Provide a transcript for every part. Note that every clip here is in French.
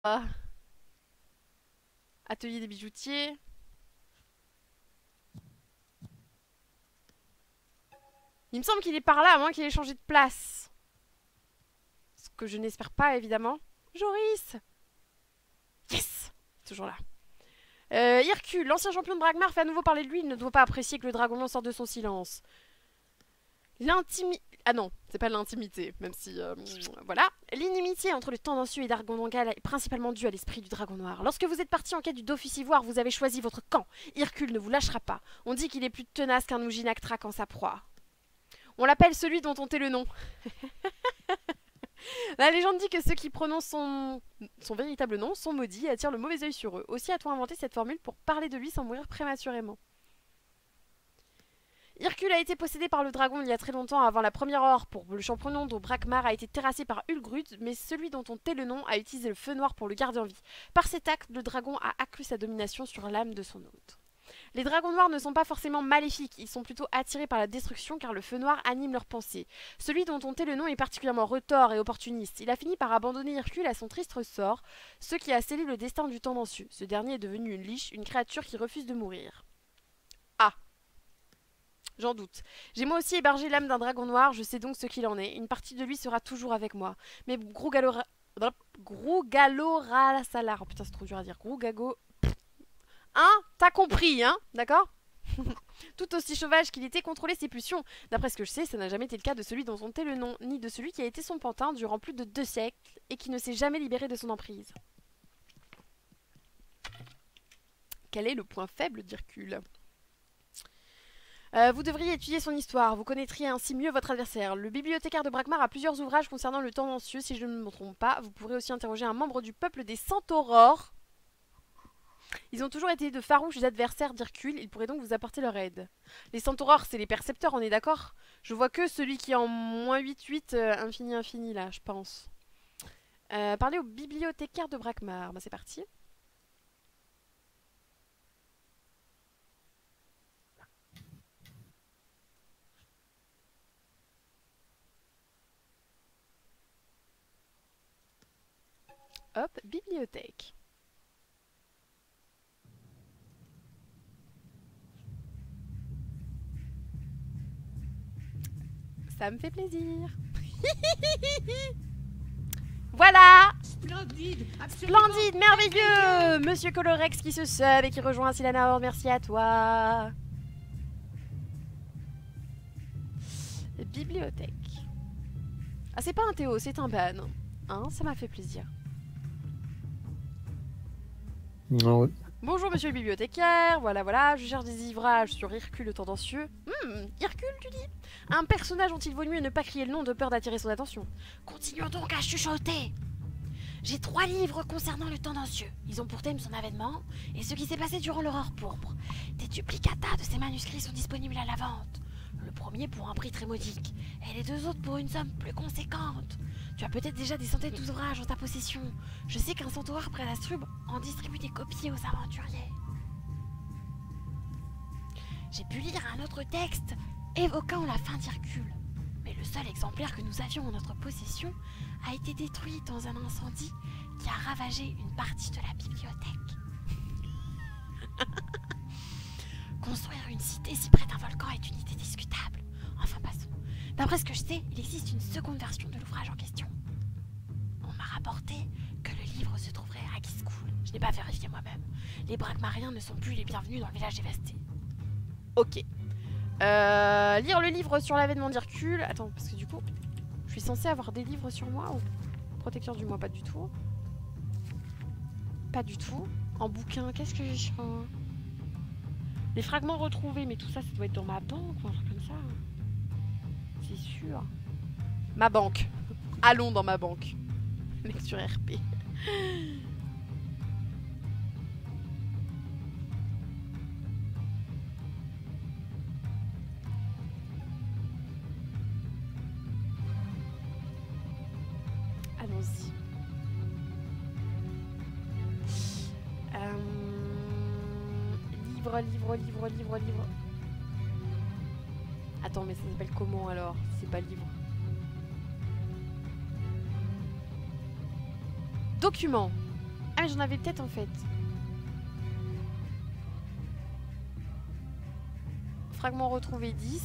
Atelier des bijoutiers. Il me semble qu'il est par là, à moins qu'il ait changé de place. Ce que je n'espère pas, évidemment. Joris! Yes! Toujours là. Hercule, l'ancien champion de Bragmar, fait à nouveau parler de lui. Il ne doit pas apprécier que le dragon sorte de son silence. Ah non, c'est pas l'intimité, même si... voilà. L'inimitié entre le tendancieux et Dargondangal est principalement due à l'esprit du dragon noir. Lorsque vous êtes parti en quête du Dofus Ivoire, vous avez choisi votre camp. Hercule ne vous lâchera pas. On dit qu'il est plus tenace qu'un Ouginac en sa proie. On l'appelle celui dont on tait le nom. La légende dit que ceux qui prononcent son véritable nom sont maudits et attirent le mauvais œil sur eux. Aussi a-t-on inventé cette formule pour parler de lui sans mourir prématurément. Hercule a été possédé par le dragon il y a très longtemps avant la première heure pour le champion de Bragmar a été terrassé par Ulgrud, mais celui dont on tait le nom a utilisé le feu noir pour le garder en vie. Par cet acte, le dragon a accru sa domination sur l'âme de son hôte. Les dragons noirs ne sont pas forcément maléfiques, ils sont plutôt attirés par la destruction car le feu noir anime leurs pensées. Celui dont on tait le nom est particulièrement retors et opportuniste. Il a fini par abandonner Hercule à son triste sort, ce qui a scellé le destin du tendancieux. Ce dernier est devenu une liche, une créature qui refuse de mourir. Ah, j'en doute. J'ai moi aussi hébergé l'âme d'un dragon noir, je sais donc ce qu'il en est. Une partie de lui sera toujours avec moi. Mais Grougalora-Salar, oh putain c'est trop dur à dire. Grougago... Hein? T'as compris, hein? D'accord? Tout aussi sauvage qu'il était, contrôler ses pulsions. D'après ce que je sais, ça n'a jamais été le cas de celui dont on tait le nom, ni de celui qui a été son pantin durant plus de 2 siècles et qui ne s'est jamais libéré de son emprise. Quel est le point faible d'Hercule? Vous devriez étudier son histoire, vous connaîtriez ainsi mieux votre adversaire. Le bibliothécaire de Bragmar a plusieurs ouvrages concernant le tendancieux, si je ne me trompe pas. Vous pourrez aussi interroger un membre du peuple des Centaurores. Ils ont toujours été de farouches adversaires d'Hercule, ils pourraient donc vous apporter leur aide. Les Centaurores, c'est les percepteurs, on est d'accord? Je vois que celui qui est en -8-8, infini là, je pense. Parler au bibliothécaire de Bragmar, bah c'est parti. Hop, bibliothèque. Ça me fait plaisir. Voilà. Splendide, splendide, merveilleux. Monsieur Colorex qui se sub et qui rejoint ainsi la Horde, merci à toi. Bibliothèque. Ah, c'est pas un Théo, c'est un ban. Hein, ça m'a fait plaisir. Ah ouais. Bonjour monsieur le bibliothécaire, voilà, je cherche des livrages sur Hercule le tendancieux. Hercule tu dis? Un personnage dont il vaut mieux ne pas crier le nom de peur d'attirer son attention. Continuons donc à chuchoter. J'ai 3 livres concernant le tendancieux. Ils ont pour thème son avènement et ce qui s'est passé durant l'aurore pourpre. Des duplicata de ces manuscrits sont disponibles à la vente. Le premier pour un prix très modique et les 2 autres pour une somme plus conséquente. Tu as peut-être déjà des centaines d'ouvrages en ta possession. Je sais qu'un centaure près d'Astrub en distribue des copies aux aventuriers. J'ai pu lire un autre texte évoquant la fin d'Hercule. Mais le seul exemplaire que nous avions en notre possession a été détruit dans un incendie qui a ravagé une partie de la bibliothèque. Construire une cité si près d'un volcan est une idée discutable. Enfin passons. D'après ce que je sais, il existe une seconde version de l'ouvrage en question. On m'a rapporté que le livre se trouverait à Giscool. Je n'ai pas vérifié moi-même. Les Bragmariens ne sont plus les bienvenus dans le village dévasté. Ok. Lire le livre sur l'avènement d'Hercule. Attends, parce que du coup, je suis censée avoir des livres sur moi ou protecteur du mois, pas du tout. Pas du tout. En bouquin, qu'est-ce que j'ai sur les fragments retrouvés, mais tout ça, ça doit être dans ma banque ou un truc comme ça. C'est sûr. Ma banque. Allons dans ma banque. Lecture RP. Allons-y. Livre. Attends, mais ça s'appelle comment alors? C'est pas livre. Document. Ah, j'en avais peut-être en fait. Fragment retrouvé 10.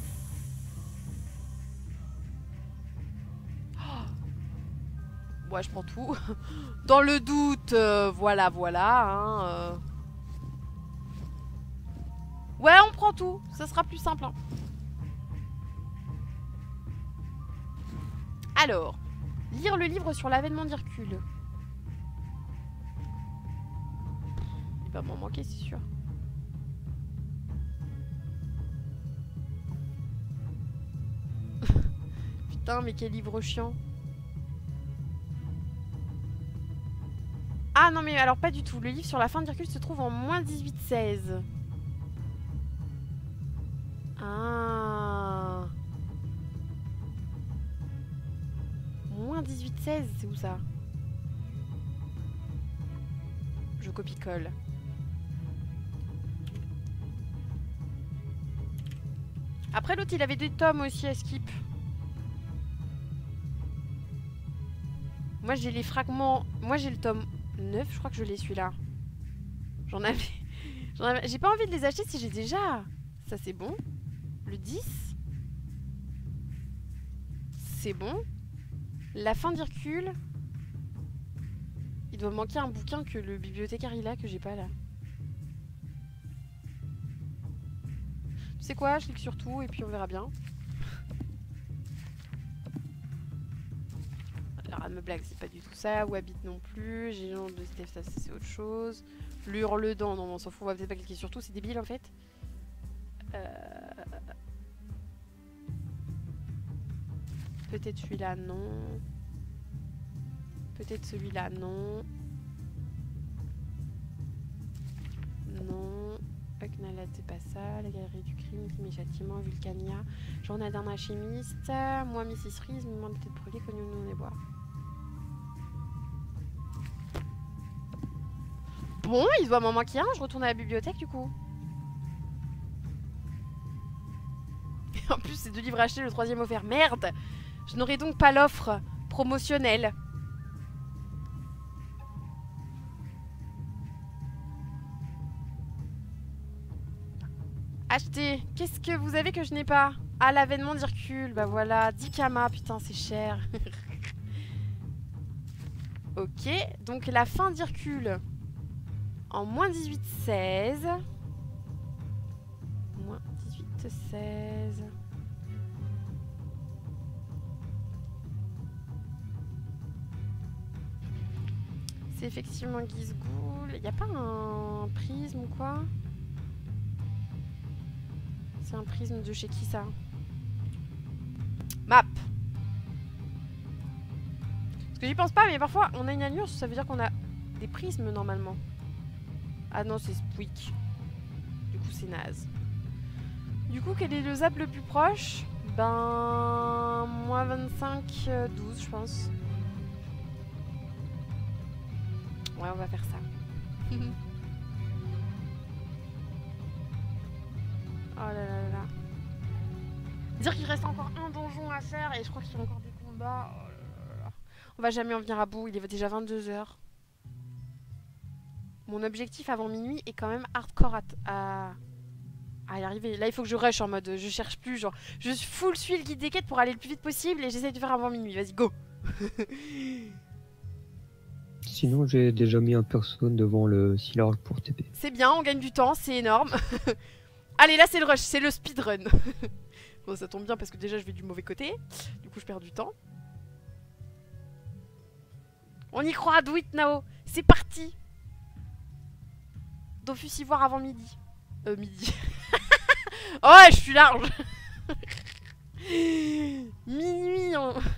Oh. Ouais, je prends tout. Dans le doute, voilà, voilà. Hein, Ouais, on prend tout. Ça sera plus simple. Hein. Alors, lire le livre sur l'avènement d'Hercule. Il va m'en manquer, c'est sûr. Putain, mais quel livre chiant. Ah non, mais alors pas du tout. Le livre sur la fin d'Hercule se trouve en moins 18-16. Ah. Moins 18-16, c'est où ça? Je copie-colle. Après l'autre, il avait des tomes aussi à skip. Moi j'ai les fragments. Moi j'ai le tome 9, je crois que je l'ai celui-là. J'en avais. J'ai pas envie de les acheter si j'ai déjà. Ça c'est bon. Le 10. C'est bon. La fin d'Hercule. Il doit manquer un bouquin que le bibliothécaire il a que j'ai pas là. Tu sais quoi, je clique sur tout et puis on verra bien. Alors elle me blague, c'est pas du tout ça. Ou habite non plus. J'ai le nom de Steph, ça c'est autre chose. L'hurle-dent, non on s'en fout, on va peut-être pas cliquer sur tout, c'est débile en fait. Peut-être celui-là, non. Peut-être celui-là, non. Non. Oknalat, c'est pas ça. La galerie du crime, crime et châtiment, Vulcania. Journal d'un alchimiste. Moi, Mrs. Reese, moi, peut-être brûlé, connu nous les bois. Bon, il doit m'en manquer un. Je retourne à la bibliothèque du coup. En plus, c'est 2 livres achetés, le 3e offert. Merde! Je n'aurai donc pas l'offre promotionnelle. Acheter. Qu'est-ce que vous avez que je n'ai pas? Ah, l'avènement d'Hercule. Bah voilà. 10 kamas. Putain, c'est cher. Ok. Donc, la fin d'Hercule. En moins 18-16. Moins 18-16. C'est effectivement Gizgoul. Y a pas un prisme ou quoi? C'est un prisme de chez qui ça? Map. Parce que j'y pense pas, mais parfois on a une allure, ça veut dire qu'on a des prismes normalement. Ah non, c'est Spwick. Du coup, c'est naze. Du coup, quel est le zap le plus proche? Ben. Moins 25, 12, je pense. Ouais, on va faire ça. Oh là là là. Dire qu'il reste encore un donjon à faire et je crois qu'il y a encore des combats. Oh là là. On va jamais en venir à bout, il est déjà 22 h. Mon objectif avant minuit est quand même hardcore à y arriver. Là, il faut que je rush en mode je cherche plus, genre je full suis le guide des quêtes pour aller le plus vite possible et j'essaie de faire avant minuit. Vas-y, go. Sinon, j'ai déjà mis un perso devant le Silard pour TP. C'est bien, on gagne du temps, c'est énorme. Allez, là, c'est le rush, c'est le speedrun. Bon, ça tombe bien parce que déjà, je vais du mauvais côté. Du coup, je perds du temps. On y croit, do it now. C'est parti. Dofus Ivoire avant midi. Midi. Oh, ouais, je suis large. Minuit.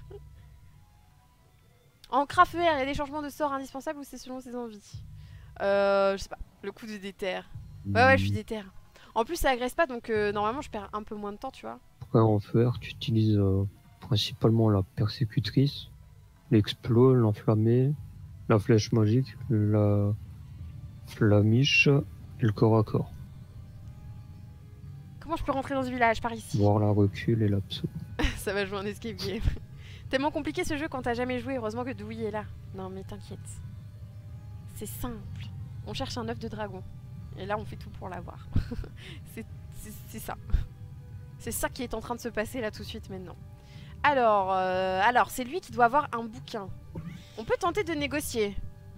En craft vert, il y a des changements de sort indispensables ou c'est selon ses envies? Je sais pas. Le coup de déter. Ouais, je suis déter. En plus, ça agresse pas, donc normalement, je perds un peu moins de temps, tu vois. Après, en fer, tu utilises principalement la persécutrice, l'explos, l'enflammé, la flèche magique, la flamiche et le corps à corps. Comment je peux rentrer dans ce village par ici? Voir la recul et l'abso. Ça va jouer un escape game. Tellement compliqué ce jeu quand t'as jamais joué. Heureusement que Dewey est là. Non mais t'inquiète. C'est simple. On cherche un œuf de dragon. Et là, on fait tout pour l'avoir. c'est ça. C'est ça qui est en train de se passer là tout de suite maintenant. Alors c'est lui qui doit avoir un bouquin. On peut tenter de négocier.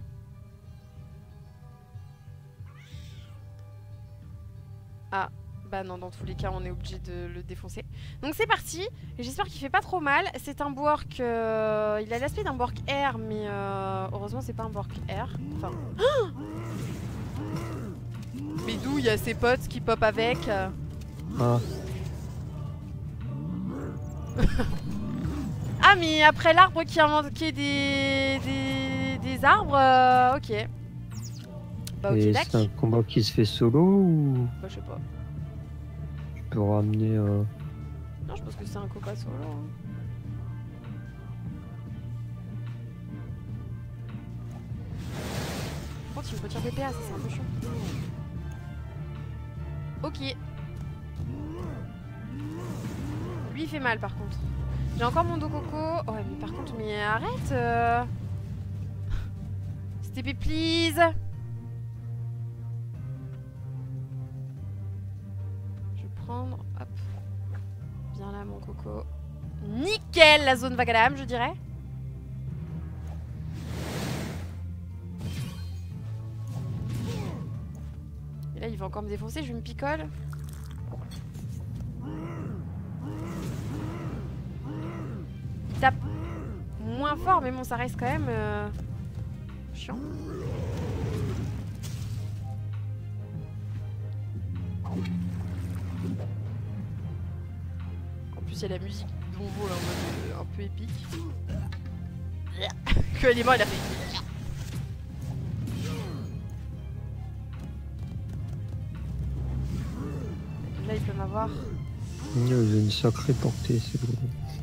Ah, bah non, dans tous les cas, on est obligé de le défoncer. Donc c'est parti. J'espère qu'il fait pas trop mal. C'est un Bork. Il a l'aspect d'un Bork R, mais heureusement, c'est pas un Bork R. Enfin. Mais d'où il y a ses potes qui pop avec. Ah. Ah, mais après l'arbre qui a manqué des arbres, ok. Bah, ok, Et d'accord. c'est un combat qui se fait solo ou Bah, je sais pas. tu peux ramener. Non, je pense que c'est un combat solo. Hein. Par contre, il me retire des PA, ça c'est un peu chiant. Ok. Lui, il fait mal par contre. J'ai encore mon dos coco. Ouais, mais par contre, mais arrête. S'il te plaît, please. Je vais prendre. Hop. Viens là, mon coco. Nickel, la zone Vagadam, je dirais. Et là, il va encore me défoncer. Je me picole. Il tape moins fort, mais bon, ça reste quand même chiant. En plus, il y a la musique d'Onvo là, en mode un peu épique. Que l'élément, il a fait. Là, il peut m'avoir. Il a une sacrée portée, c'est bon.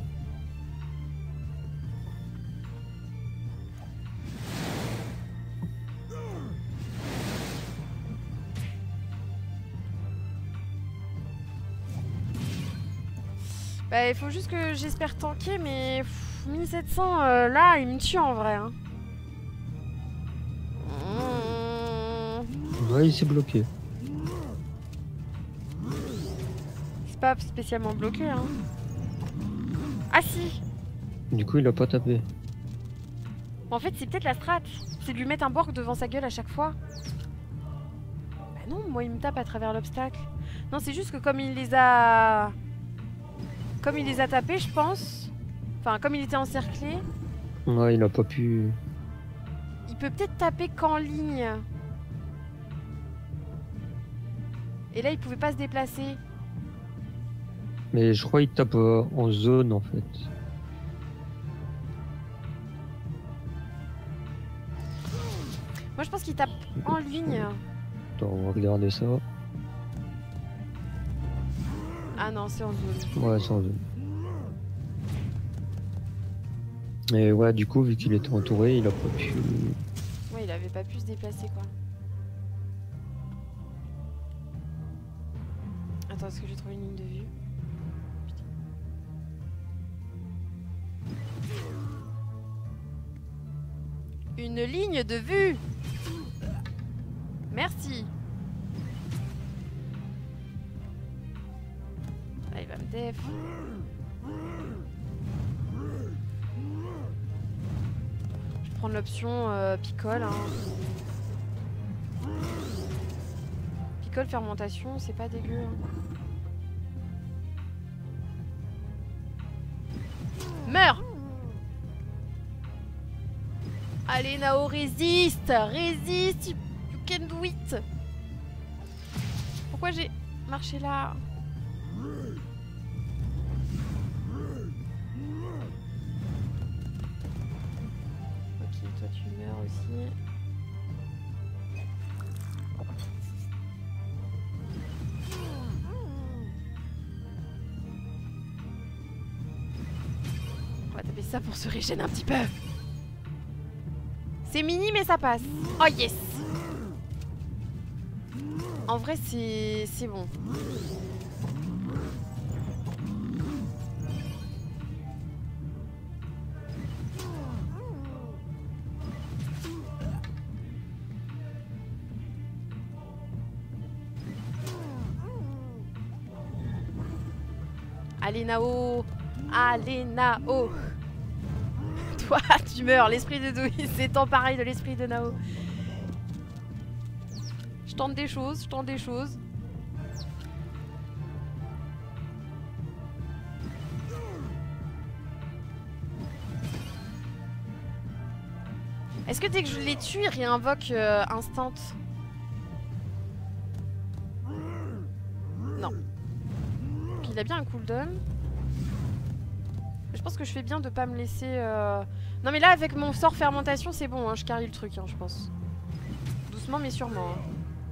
Bah, il faut juste que j'espère tanker, mais 1700, là, il me tue en vrai. Hein. Ouais, il s'est bloqué. C'est pas spécialement bloqué, hein. Ah si. Du coup, il a pas tapé. En fait, c'est peut-être la strat. C'est de lui mettre un Bork devant sa gueule à chaque fois. Bah non, moi, il me tape à travers l'obstacle. Non, c'est juste que comme il les a... Comme il les a tapés, je pense. Enfin, comme il était encerclé. Ouais, il a pas pu. Il peut peut-être taper qu'en ligne. Et là, il pouvait pas se déplacer. Mais je crois qu'il tape en zone en fait. Moi, je pense qu'il tape en ligne. Attends, on va regarder ça. Ah non, c'est en zone. Ouais, c'est en zone. Et ouais, du coup, vu qu'il était entouré, il a pas pu. Ouais, il avait pas pu se déplacer, quoi. Attends, est-ce que j'ai trouvé une ligne de vue? Une ligne de vue. Merci. Ah, il va me def. Je vais prendre l'option picole. Hein. Picole fermentation, c'est pas dégueu. Hein. Meurs! Allez Nao, résiste! Résiste! You can do it! Pourquoi j'ai marché là? Ok, toi tu meurs aussi. On va taper ça pour se régénérer un petit peu. C'est mini mais ça passe. Oh yes! En vrai c'est bon. Allez Nao. Allez Nao. Toi, tu meurs. L'esprit de Douy s'est emparé de l'esprit de Nao. Je tente des choses, je tente des choses. Est-ce que dès que je les tue, il réinvoque instant? Non. Donc il a bien un cooldown. Je pense que je fais bien de pas me laisser... Non mais là avec mon sort fermentation c'est bon, hein, je carry le truc hein, je pense. Doucement mais sûrement. Hein.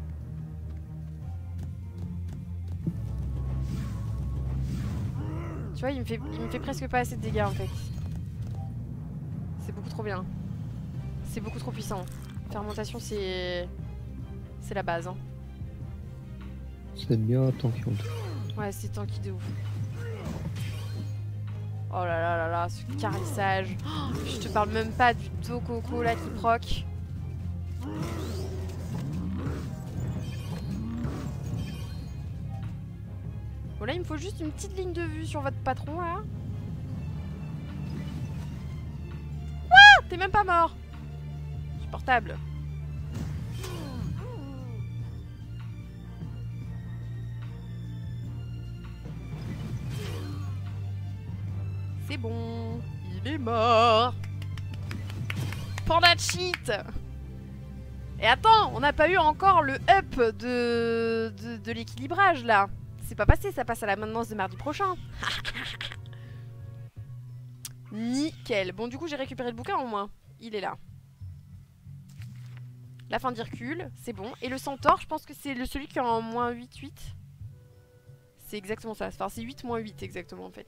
Tu vois il me fait presque pas assez de dégâts en fait. C'est beaucoup trop bien. C'est beaucoup trop puissant. Fermentation c'est la base. Hein. C'est bien tanky. Ouais c'est tanky de ouf. Oh là là là là, ce carissage. Oh, je te parle même pas du Tococo là qui proc. Bon là il me faut juste une petite ligne de vue sur votre patron là. Ouah, t'es même pas mort. Supportable. C'est bon, il est mort. Panda cheat. Et attends, on n'a pas eu encore le up de l'équilibrage là. C'est pas passé, ça passe à la maintenance de mardi prochain. Nickel. Bon du coup j'ai récupéré le bouquin au moins. Il est là. La fin d'Hercule, c'est bon. Et le centaure, je pense que c'est celui qui est en moins 8-8. C'est exactement ça. Enfin c'est 8-8 exactement en fait.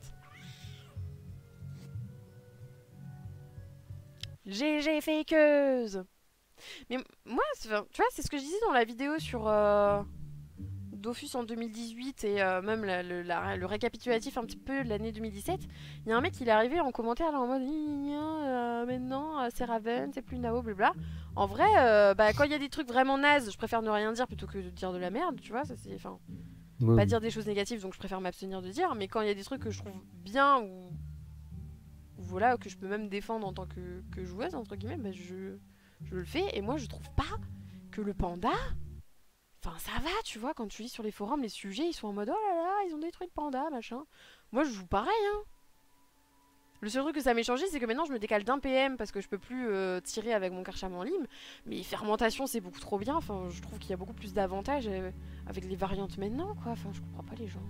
GG fakeuse. Mais moi, tu vois, c'est ce que je disais dans la vidéo sur Dofus en 2018 et même le récapitulatif un petit peu de l'année 2017. Il y a un mec qui est arrivé en commentaire là en mode maintenant c'est Raven, c'est plus Nao, blabla. En vrai, quand il y a des trucs vraiment nazes, je préfère ne rien dire plutôt que de dire de la merde, tu vois. Ça c'est, enfin, pas dire des choses négatives, donc je préfère m'abstenir de dire. Mais quand il y a des trucs que je trouve bien ou voilà, que je peux même défendre en tant que joueuse, entre guillemets, bah je le fais. Et moi, je trouve pas que le panda... Enfin, ça va, tu vois, quand tu lis sur les forums, les sujets, ils sont en mode « Oh là là, ils ont détruit le panda, machin. » Moi, je joue pareil, hein. Le seul truc que ça m'ait changé, c'est que maintenant, je me décale d'un PM parce que je peux plus tirer avec mon Karcham en lime. Mais fermentation, c'est beaucoup trop bien. Enfin, je trouve qu'il y a beaucoup plus d'avantages avec les variantes maintenant, quoi. Enfin, je comprends pas les gens.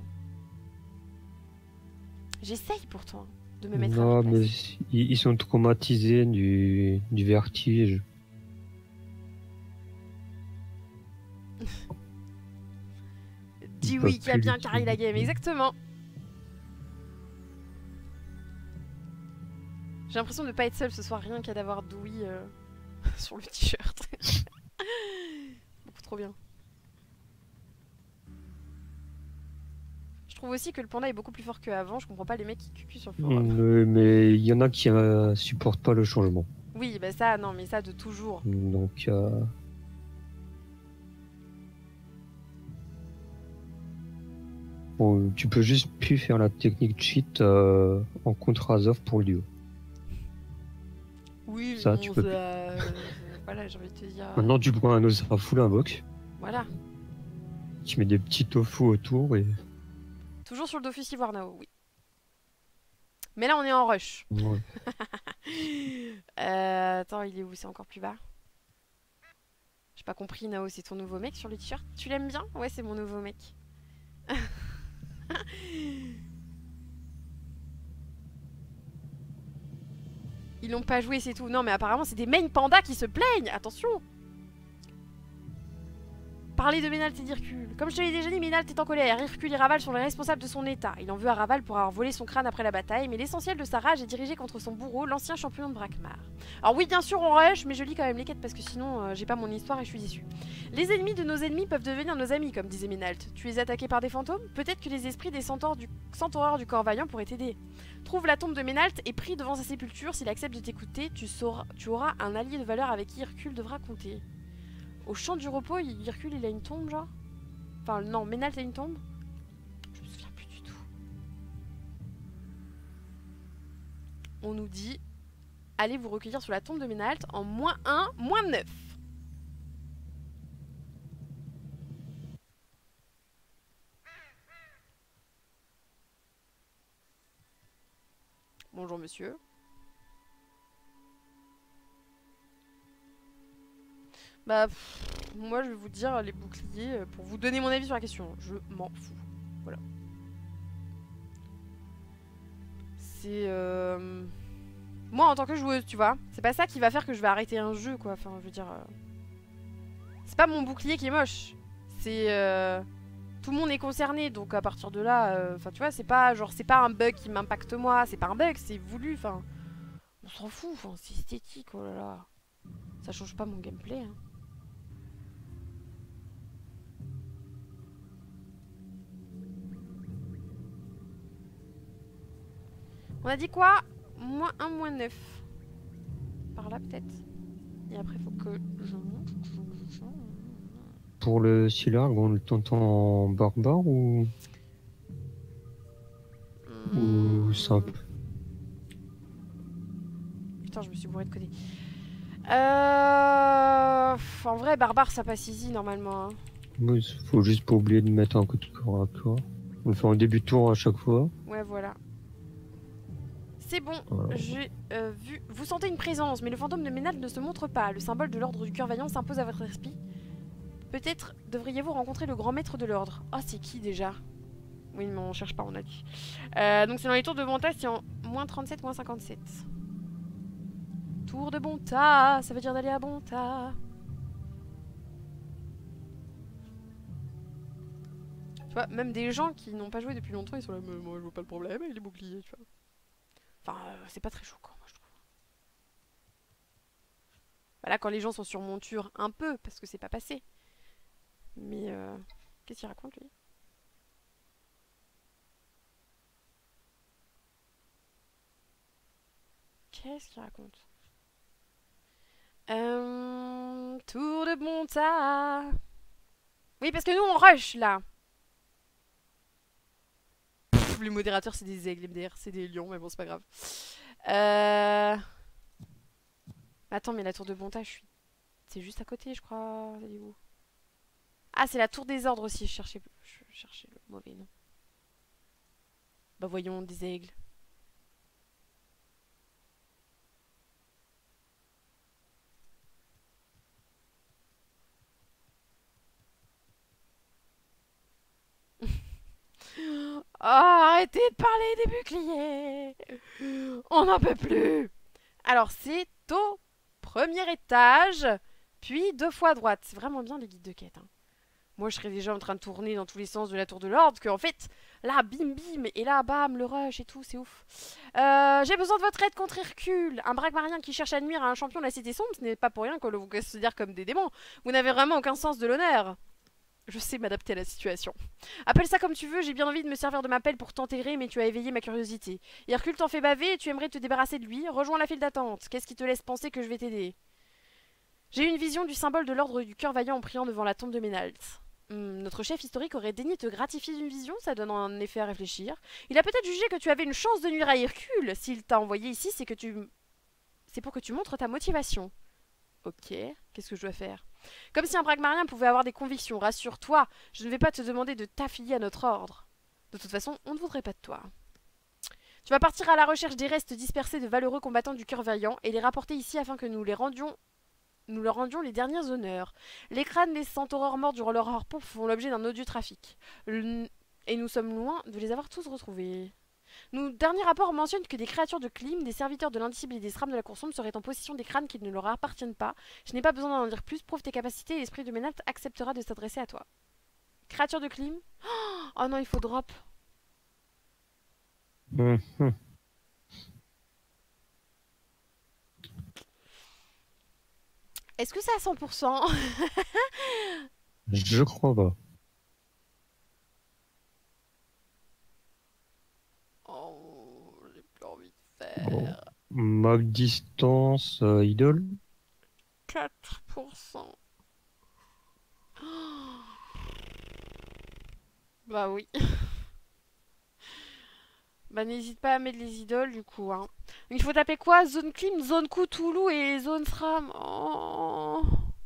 J'essaye pourtant de me mettre à leur place. Mais ils sont traumatisés du vertige. Dis oui, qui a bien carré la game, exactement. J'ai l'impression de pas être seule ce soir, rien qu'à d'avoir Dewey sur le t-shirt. Beaucoup trop bien. Je trouve aussi que le panda est beaucoup plus fort qu'avant. Je comprends pas les mecs qui cucuent sur le forum. Mais il y en a qui supportent pas le changement. Oui, bah ça, non, mais ça de toujours. Donc, bon, tu peux juste plus faire la technique cheat en contre Azov pour le duo. Oui, ça, bon, tu peux plus. Voilà, j'ai envie de te dire. Maintenant, tu prends un Ozra full invoque. Voilà. Tu mets des petits tofu autour et. Toujours sur le Dofus Ivoire Nao, oui. Mais là, on est en rush. Ouais. Attends, il est où? C'est encore plus bas. J'ai pas compris, Nao, c'est ton nouveau mec sur le t-shirt? Tu l'aimes bien? Ouais, c'est mon nouveau mec. Ils l'ont pas joué, c'est tout. Non, mais apparemment, c'est des main pandas qui se plaignent. Attention. Parler de Ménalt et d'Hercule. Comme je te l'ai déjà dit, Ménalt est en colère. Hercule et Raval sont les responsables de son état. Il en veut à Raval pour avoir volé son crâne après la bataille, mais l'essentiel de sa rage est dirigé contre son bourreau, l'ancien champion de Brakmar. Alors oui, bien sûr, on rush, mais je lis quand même les quêtes parce que sinon, j'ai pas mon histoire et je suis déçue. Les ennemis de nos ennemis peuvent devenir nos amis, comme disait Ménalt. Tu es attaqué par des fantômes? Peut-être que les esprits des centaures du corps vaillant pourraient t'aider. Trouve la tombe de Ménalt et prie devant sa sépulture. S'il accepte de t'écouter, tu auras un allié de valeur avec qui Hercule devra compter. Au champ du repos, Hercule, il a une tombe, genre? Enfin, non, Ménalt a une tombe? Je me souviens plus du tout. on nous dit allez vous recueillir sur la tombe de Ménalt en -1, -9. Bonjour monsieur. Bah, moi je vais vous dire les boucliers pour vous donner mon avis sur la question. Je m'en fous. Voilà. C'est. Moi en tant que joueuse, tu vois, c'est pas ça qui va faire que je vais arrêter un jeu quoi. Enfin, je veux dire. C'est pas mon bouclier qui est moche. C'est. Tout le monde est concerné donc à partir de là. Enfin, tu vois, c'est pas genre, c'est pas un bug qui m'impacte moi. C'est pas un bug, c'est voulu. Enfin. On s'en fout, enfin, c'est esthétique, oh là là. Ça change pas mon gameplay. Hein. On a dit quoi? -1, -9. Par là peut-être. Et après faut que je monte. Pour le Silarg, on le tente en barbare ou simple? Putain, je me suis bourré de côté. En vrai, barbare ça passe easy normalement. Hein. Oui, faut juste pas oublier de mettre un coup de corps à corps. On le fait en début de tour à chaque fois. Ouais, voilà. C'est bon, Voilà. j'ai vu. Vous sentez une présence, mais le fantôme de Ménalt ne se montre pas. Le symbole de l'ordre du cœur vaillant s'impose à votre esprit. Peut-être devriez-vous rencontrer le grand maître de l'ordre. Ah, c'est qui déjà? Oui, mais on cherche pas, on a dit. Donc c'est dans les tours de Bonta, c'est en -37, -57. Tour de Bonta, ça veut dire d'aller à Bonta. Tu vois, même des gens qui n'ont pas joué depuis longtemps, ils sont là, mais moi je vois pas le problème avec les boucliers, tu vois. Enfin, c'est pas très choquant, moi je trouve. Voilà, quand les gens sont sur monture, un peu, parce que c'est pas passé. Mais qu'est-ce qu'il raconte lui? Qu'est-ce qu'il raconte? Tour de Bonta. Oui, parce que nous on rush là. Pff, les modérateurs c'est des aigles, les MDR c'est des lions, mais bon c'est pas grave. Attends, mais la tour de Bonta, je suis. C'est juste à côté, je crois. Elle est où? Ah, c'est la tour des ordres aussi. Je cherchais le mauvais nom. Bah voyons, des aigles. Oh, arrêtez de parler des boucliers. On n'en peut plus. Alors, c'est au premier étage, puis 2 fois à droite. C'est vraiment bien les guides de quête. Hein. Moi, je serais déjà en train de tourner dans tous les sens de la tour de l'ordre, que en fait, là, bim bim, et là, bam, le rush et tout, c'est ouf. J'ai besoin de votre aide contre Hercule. Un braque-marien qui cherche à nuire à un champion de la cité sombre, ce n'est pas pour rien qu'on vous considère comme des démons. Vous n'avez vraiment aucun sens de l'honneur. Je sais m'adapter à la situation. Appelle ça comme tu veux, j'ai bien envie de me servir de ma pelle pour t'enterrer, mais tu as éveillé ma curiosité. Hercule t'en fait baver et tu aimerais te débarrasser de lui. Rejoins la file d'attente. Qu'est-ce qui te laisse penser que je vais t'aider? J'ai eu une vision du symbole de l'ordre du cœur vaillant en priant devant la tombe de Ménalt. Notre chef historique aurait daigné te gratifier d'une vision, ça donne en effet à réfléchir. Il a peut-être jugé que tu avais une chance de nuire à Hercule. S'il t'a envoyé ici, c'est pour que tu montres ta motivation. Ok, qu'est-ce que je dois faire? Comme si un pragmarien pouvait avoir des convictions, rassure-toi, je ne vais pas te demander de t'affilier à notre ordre. De toute façon, on ne voudrait pas de toi. Tu vas partir à la recherche des restes dispersés de valeureux combattants du cœur vaillant et les rapporter ici afin que nous leur rendions les derniers honneurs. Les crânes des centaures morts durant leur repos font l'objet d'un odieux trafic. Et nous sommes loin de les avoir tous retrouvés. Nos derniers rapports mentionnent que des créatures de Klim, des serviteurs de l'indicible et des SRAM de la Cour sombre seraient en possession des crânes qui ne leur appartiennent pas. Je n'ai pas besoin d'en dire plus, prouve tes capacités et l'esprit de Ménalt acceptera de s'adresser à toi. Créature de Klim? Oh non, il faut drop. Est-ce que c'est à 100%? Je crois pas. Oh, j'ai plus envie de Bon. faire. Map distance, idole. 4%. Bah oui. Bah n'hésite pas à mettre les idoles du coup. Hein. Il faut taper quoi? Zone Clim, zone Cthulhu et zone SRAM. Oh.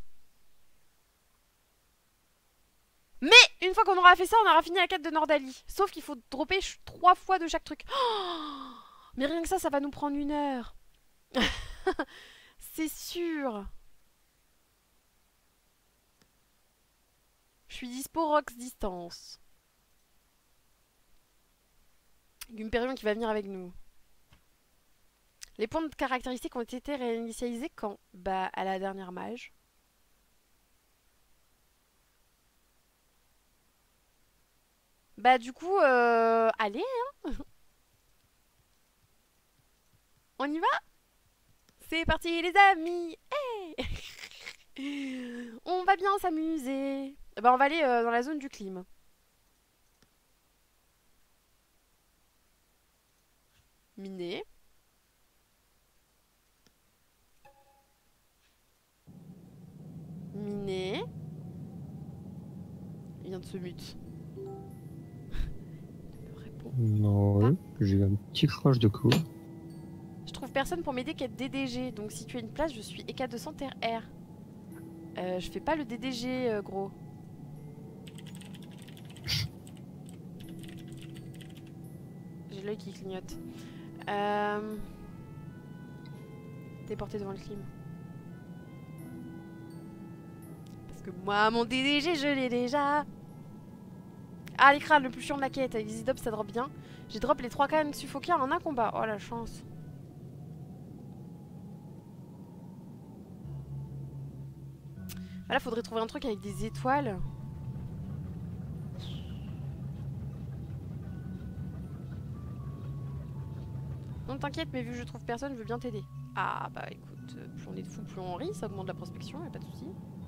Mais une fois qu'on aura fait ça, on aura fini la quête de Nordali. Sauf qu'il faut dropper 3 fois de chaque truc. Oh, mais rien que ça va nous prendre 1 heure. C'est sûr. Je suis dispo Rox distance. Gumperion qui va venir avec nous. Les points de caractéristiques ont été réinitialisés quand? Bah à la dernière mage. Bah du coup, allez, hein. On y va? C'est parti les amis. Hey. On va bien s'amuser. Bah on va aller dans la zone du clim. Miner. Miner. Il vient de se mute. Non, ouais, j'ai eu un petit crash de coup. Je trouve personne pour m'aider qu'être DDG. Donc si tu as une place, je suis EK 200 Terre R. Je fais pas le DDG, gros. J'ai l'œil qui clignote. T'es porté devant le clim. Parce que moi, mon DDG, je l'ai déjà. Ah, les crânes, le plus chiant de la quête. Avec les idops, ça drop bien. J'ai drop les 3 cannes suffoquées en un combat. Oh, la chance. Là, faudrait trouver un truc avec des étoiles. Non, t'inquiète, mais vu que je trouve personne, je veux bien t'aider. Ah, bah écoute, plus on est de fous, plus on rit, ça augmente la prospection, y'a pas de soucis.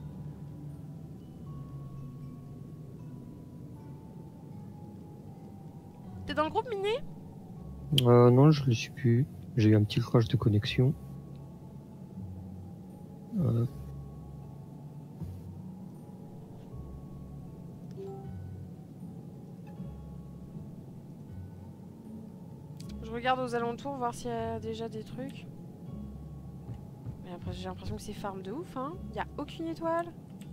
T'es dans le groupe, Miné? Non, je le suis plus. J'ai eu un petit crash de connexion. Je regarde aux alentours, voir s'il y a déjà des trucs. Mais après, j'ai l'impression que c'est farm de ouf, hein. Y a aucune étoile.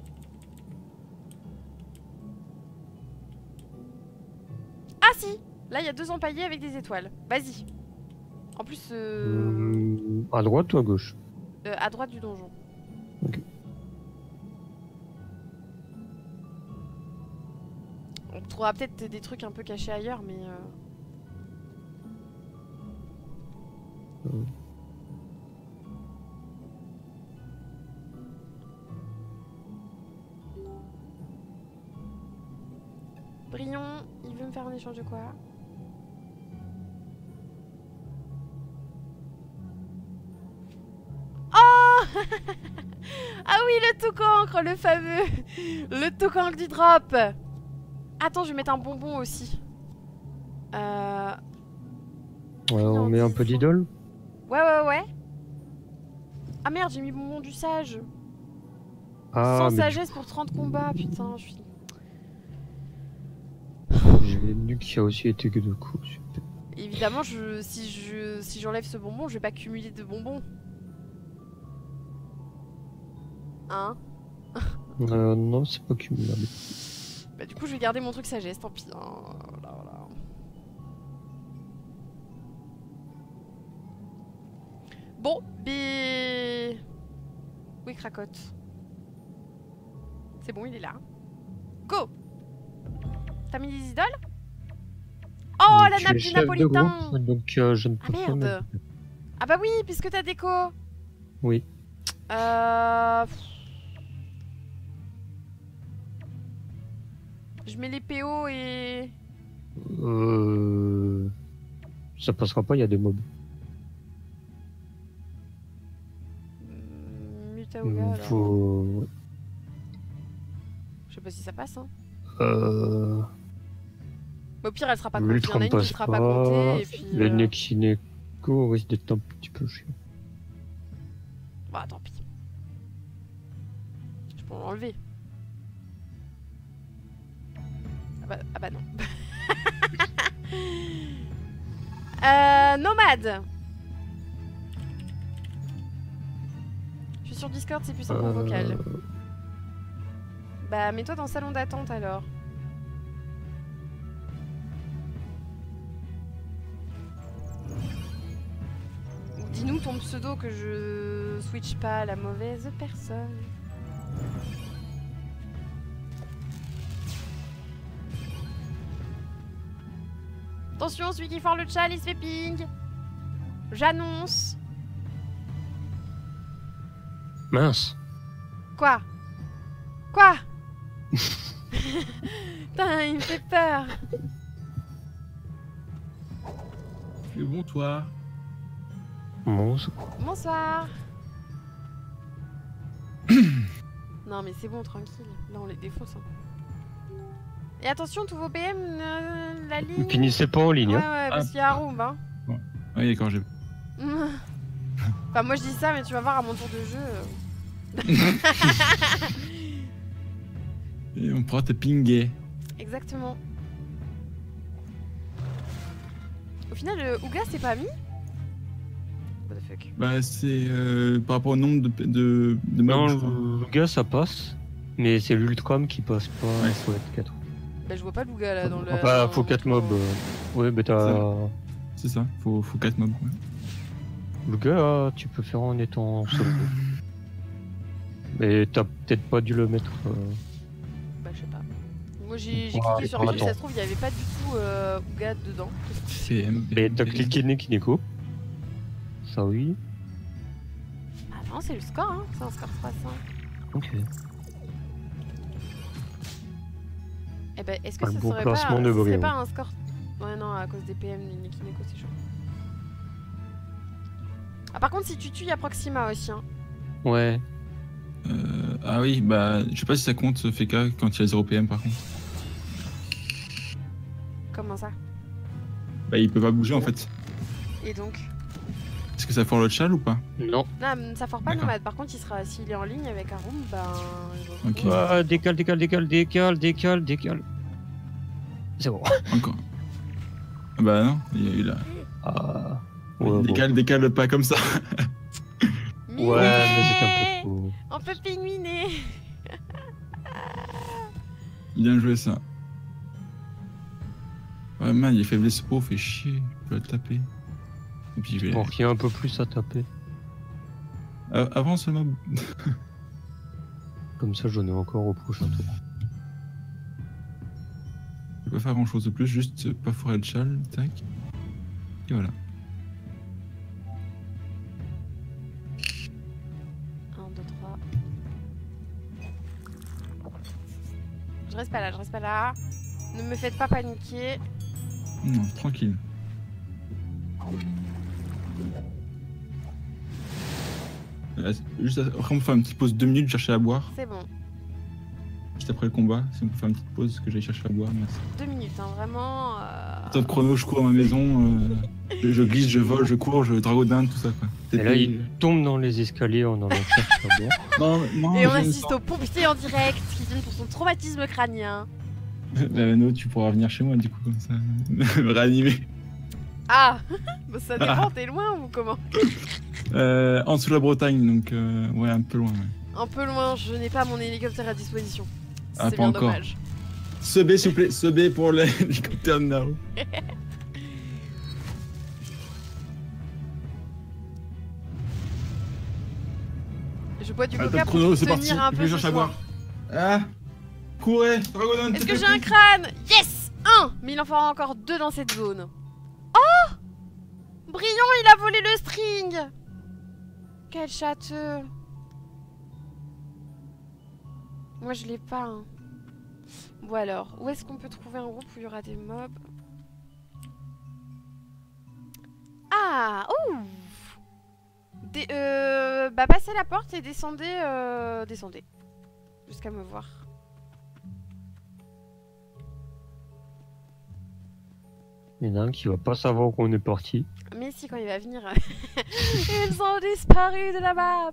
Ah si! Là, il y a 2 empaillés avec des étoiles. Vas-y. En plus, à droite ou à gauche? à droite du donjon. Ok. On trouvera peut-être des trucs un peu cachés ailleurs, mais... Brion, il veut me faire un échange de quoi? Oh. Ah oui, le toucancre, le fameux. Le toucancre du drop. Attends, je vais mettre un bonbon aussi. Ouais, on met un peu d'idole? Ouais. Ah merde, j'ai mis bonbon du sage. Ah, Sans sagesse pour 30 combats, putain, je suis... J'ai lu qu'il y a aussi été que 2 coups. Évidemment, si j'enlève ce bonbon, je vais pas cumuler de bonbons. Hein? Non, c'est pas cumulable. Bah du coup, je vais garder mon truc sagesse, tant pis. Hein. Voilà. Bon, oui, cracotte. C'est bon, il est là. Go! T'as mis des idoles? Oh, la nappe du napolitain! Donc je ne peux Ah merde! pas Ah bah oui, puisque t'as déco! Oui. Je mets les PO et... Ça passera pas, il y a des mobs. Mutaouga, faut... Je sais pas si ça passe, hein. Au pire, elle sera pas comptée. Il y en a une qui sera pas comptée. Et puis, le Nexineco risque d'être un petit peu chiant. Bah, tant pis. Je peux l'enlever. Ah bah non. Nomade. Je suis sur Discord, c'est plus simple en vocal. Bah, mets-toi dans le salon d'attente alors. Dis-nous ton pseudo que je switch pas à la mauvaise personne. Attention, celui qui foire le chat, il se fait ping. J'annonce. Mince. Quoi? Quoi? Putain, il me fait peur. C'est bon, toi. Bonsoir. Non mais c'est bon, tranquille. Là on les défausse. Hein. Et attention, tous vos PM, la ligne... Finissez pas en ligne. Ouais, Hein. ouais, parce qu'il y a un room, hein. Bon. Oui, d'accord, j'ai... Enfin, moi je dis ça, mais tu vas voir à mon tour de jeu. Et on pourra te pinguer. Exactement. Au final, Ouga, c'est pas mis? What the fuck? Bah, c'est par rapport au nombre de Non, mobs, je crois. le gars ça passe, mais c'est l'Ultram qui passe pas. Ouais. Faut être 4. Bah, je vois pas Ouga là dans le. Enfin, dans faut 4 ton- mobs. Ouais, bah t'as. C'est ça, faut 4 mobs. Ouais. Le gars, tu peux faire en étant solo. Mais t'as peut-être pas dû le mettre. Bah, je sais pas. Moi j'ai Ouais, cliqué sur un truc, attends. ça se trouve, il y avait pas du tout Ouga dedans. CM. Mais t'as cliqué Nekineko. Ça oui. Ah non, c'est le score, hein. C'est un score 3-5. Ok. Eh ben, est-ce que Un ce bon serait placement pas, de ce serait Brion. pas un score... Ouais, non, à cause des PM, Nekineko, c'est chaud. Ah, par contre, si tu tues, il y a Proxima aussi, hein. Ouais. Ah oui, bah, je sais pas si ça compte ce FK quand il y a 0 PM par contre. Comment ça? Bah, il peut pas bouger en fait. Et donc? Est-ce que ça fort le chal ou pas? Non. Non, ça fort pas D'accord. Nomade. Par contre, s'il est en ligne avec un room, ben... il va Ok. trouver. Ah, décale. C'est bon. Encore. Bah non, il y a eu là. Ah. Ouais, Décale pas comme ça. Miné, Ouais, mais c'est un peu trop. on peut pingouiner. Bien joué ça. Ouais, man, il est faiblesse haut, fait chier. Je peux le taper. Et puis je vais. Bon, il y a un peu plus à taper. Avance le mob. Comme ça, j'en ai encore au prochain tour. Je vais pas faire grand chose de plus, juste pas foirer le chal, tac. Et voilà. 1, 2, 3. Je reste pas là. Ne me faites pas paniquer. Non, tranquille. Juste après, on peut faire une petite pause 2 minutes, chercher à boire. C'est bon. Juste après le combat, si on peut faire une petite pause, que j'aille chercher à boire, merci. 2 minutes, hein, vraiment. Top chrono, je cours à ma maison, je glisse, je vole, je cours, je dragodin, tout ça quoi. Et là, il tombe dans les escaliers en allant chercher à boire. Non, Et on je- assiste au pompier en direct qui vient pour son traumatisme crânien. No, tu pourras venir chez moi du coup comme ça, me réanimer. Ah bah, ça dépend, t'es loin ou comment? En dessous de la Bretagne, donc ouais, un peu loin. Ouais. Un peu loin, je n'ai pas mon hélicoptère à disposition. Ah, C'est pas bien encore. dommage. Ce B, s'il vous plaît, ce B pour l'hélicoptère de Nao. Je bois du Ah, coca top pour chrono, c'est tenir parti, un je peu vais ce chercher à soir. boire. Ah, courez, dragodin. Est-ce que j'ai un crâne? Yes! 1! Mais il en fera encore 2 dans cette zone. Oh! Brion, il a volé le string! Quel châteux! Moi, je l'ai pas. Hein. Bon alors, où est-ce qu'on peut trouver un groupe où il y aura des mobs? Ah! Ouh! Bah, passez la porte et descendez. Descendez. Jusqu'à me voir. Il y en a un qui va pas savoir qu'on est parti. Mais si, quand il va venir, ils ont disparu de la map.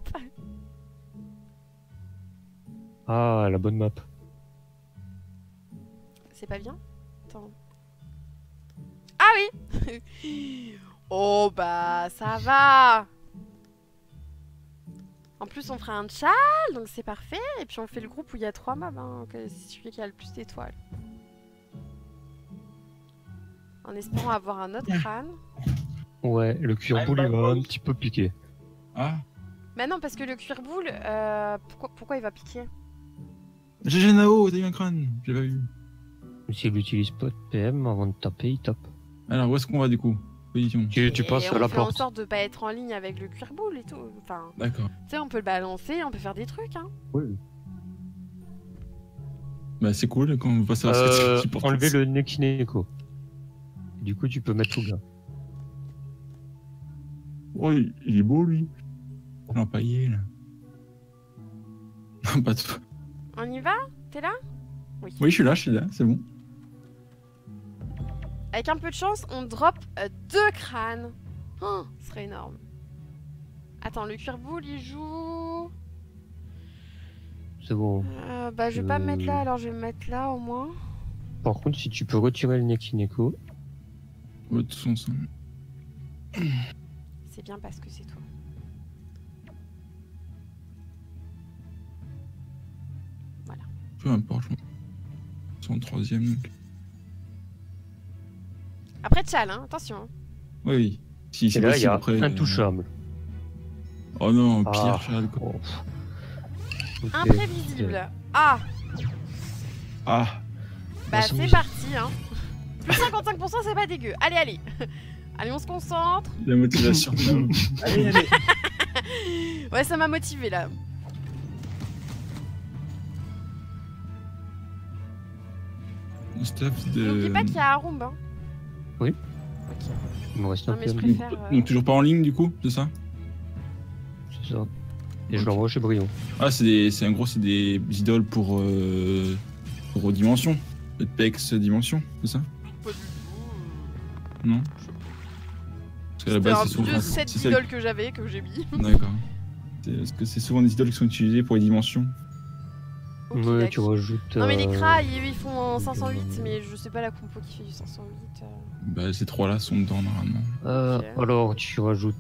Ah, la bonne map. C'est pas bien? Attends. Ah oui. Oh bah ça va. En plus on fera un chal, donc c'est parfait. Et puis on fait le groupe où il y a 3 mobs, hein, c'est celui qui a le plus d'étoiles. En espérant avoir un autre crâne. Ouais, le cuir-boule il va un petit peu piquer. Ah, Bah non, parce que le cuir-boule, pourquoi il va piquer? GG Nao, t'as eu un crâne, j'ai pas vu. S'il utilise pas de PM avant de taper, il tape. Alors, où est-ce qu'on va du coup? Position. Tu passes à la On fait en porte. sorte de pas être en ligne avec le cuir-boule et tout. Enfin, D'accord. tu sais, on peut le balancer, on peut faire des trucs, hein. Oui. Bah, c'est cool quand on passe à ce qui porte. Enlever le Nekineko. Du coup, tu peux mettre tout gars. Oh, il est beau lui. L'empaillé là. Non, pas de. On y va? T'es là? Oui, je suis là, c'est bon. Avec un peu de chance, on drop 2 crânes. Oh, ce serait énorme. Attends, le cuir-boule, il joue... C'est bon. Bah, je vais pas me mettre là, alors je vais me mettre là, au moins. Par contre, si tu peux retirer le Nekineko, Ouais, de toute façon, ça. C'est bien parce que c'est toi. Peu importe, je c'est en 3ème donc. Après, tchal, hein, attention. Oui, oui. Si, et c'est là, il y possible a après. intouchable. Oh non, pire Ah. chal quoi. Oh. Ok. Imprévisible. Ah, Ah, bah ça c'est me- parti, hein. Plus 55%, c'est pas dégueu. Allez, allez. Allez, on se concentre. la motivation. Allez, allez. Ouais, ça m'a motivé là. Le stuff de. N'oublie pas qu'il y a Arum, hein. Oui. Ok. Il me reste un Non, mais je PM, préfère... Donc toujours pas en ligne du coup, c'est ça? c'est ça. Et je Ok. l'envoie chez Brion. Ah, c'est en gros, c'est des idoles pour dimension. Le PX dimension, c'est ça? Pas du tout. Non? Parce qu'à la C'était base, un c'est souvent. vieux set c'est celle- d'idoles que j'avais, que j'ai mis. D'accord. Parce que c'est souvent des idoles qui sont utilisées pour les dimensions. Ok, Ouais, d'accord. tu rajoutes. Non mais les cras ils font en 508 mais je sais pas la compo qui fait du 508. Bah, ces trois-là sont dedans normalement. Ok. Alors, tu rajoutes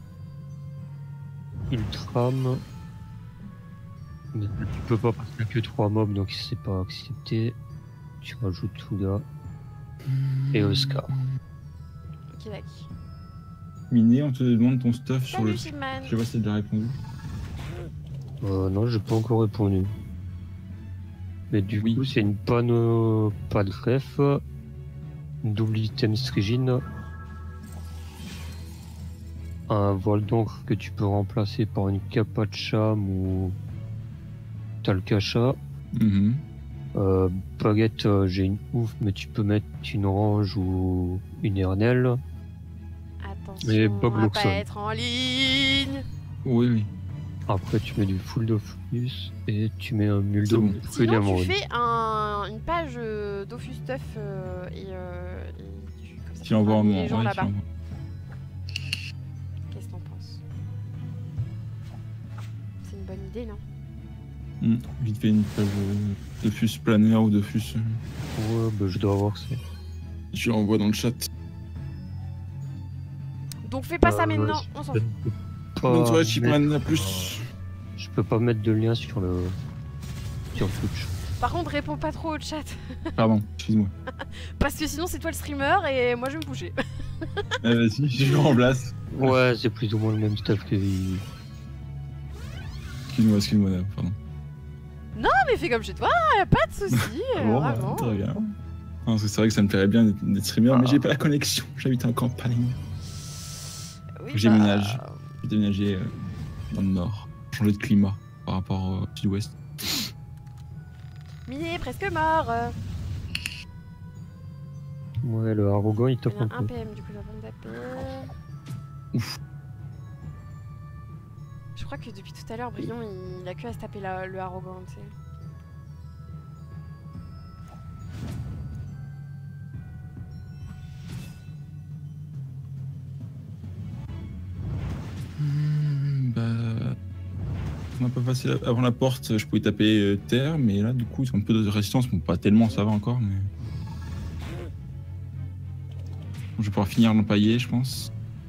Ultram. Mais tu peux pas parce qu'il n'y a que 3 mobs donc c'est pas accepté. Tu rajoutes Tuga et Oscar. Ok d'accord. Miné, on te demande ton stuff sur le. Salut Shimman. Je sais pas si t'as déjà répondu. Non, j'ai pas encore répondu. Mais du Oui. coup, c'est une panne pas de greffe, une double item strigine, un voile d'encre que tu peux remplacer par une capa de cham ou talcacha. Mhm. Baguette, j'ai une ouf, mais tu peux mettre une orange ou une hernelle. Attention Et Bob à Luxon. pas être en ligne. Oui, oui. Après, tu mets du full Dofus et tu mets un mule C'est d'eau bon. plus Sinon diamant. tu fais une page Dofus Stuff et comme ça, Tu l'envoies en parmi moi. les gens Ouais, tu là-bas. l'envoies. Qu'est-ce que t'en penses? C'est une bonne idée non? Vite fait une page de fus planaire ou de fus. Ouais, bah, je dois avoir ça. Tu l'envoies dans le chat. Donc fais pas ça ouais, maintenant, on s'en fout. Bonne soirée, mettre- Chipman, à plus. Je peux pas mettre de lien sur Twitch. Par contre réponds pas trop au chat. Pardon, excuse-moi. Parce que sinon c'est toi le streamer et moi je vais me coucher. Vas-y, je le remplace. Ouais, c'est plus ou moins le même stuff que. Excuse-moi, pardon. Non mais fais comme chez toi, y'a pas de soucis, Bon, vraiment. très bien. Non, parce que c'est vrai que ça me plairait bien d'être streamer, mais j'ai pas la connexion. J'habite en campagne. Oui, J'ai bah, déménagé. J'ai déménagé dans le nord. Changer de climat par rapport au sud-ouest. Miné est presque mort. Ouais, le arrogant il Il tape y en un a un peu. PM du coup ça va me taper. Ouf. Je crois que depuis tout à l'heure Brion il a que à se taper le arrogant tu sais. Bah. On n'a pas passé avant la porte, je pouvais taper terre, mais là, du coup, ils ont un peu de résistance. Bon, pas tellement, ça va encore, mais. Je vais pouvoir finir l'empaillé, je pense.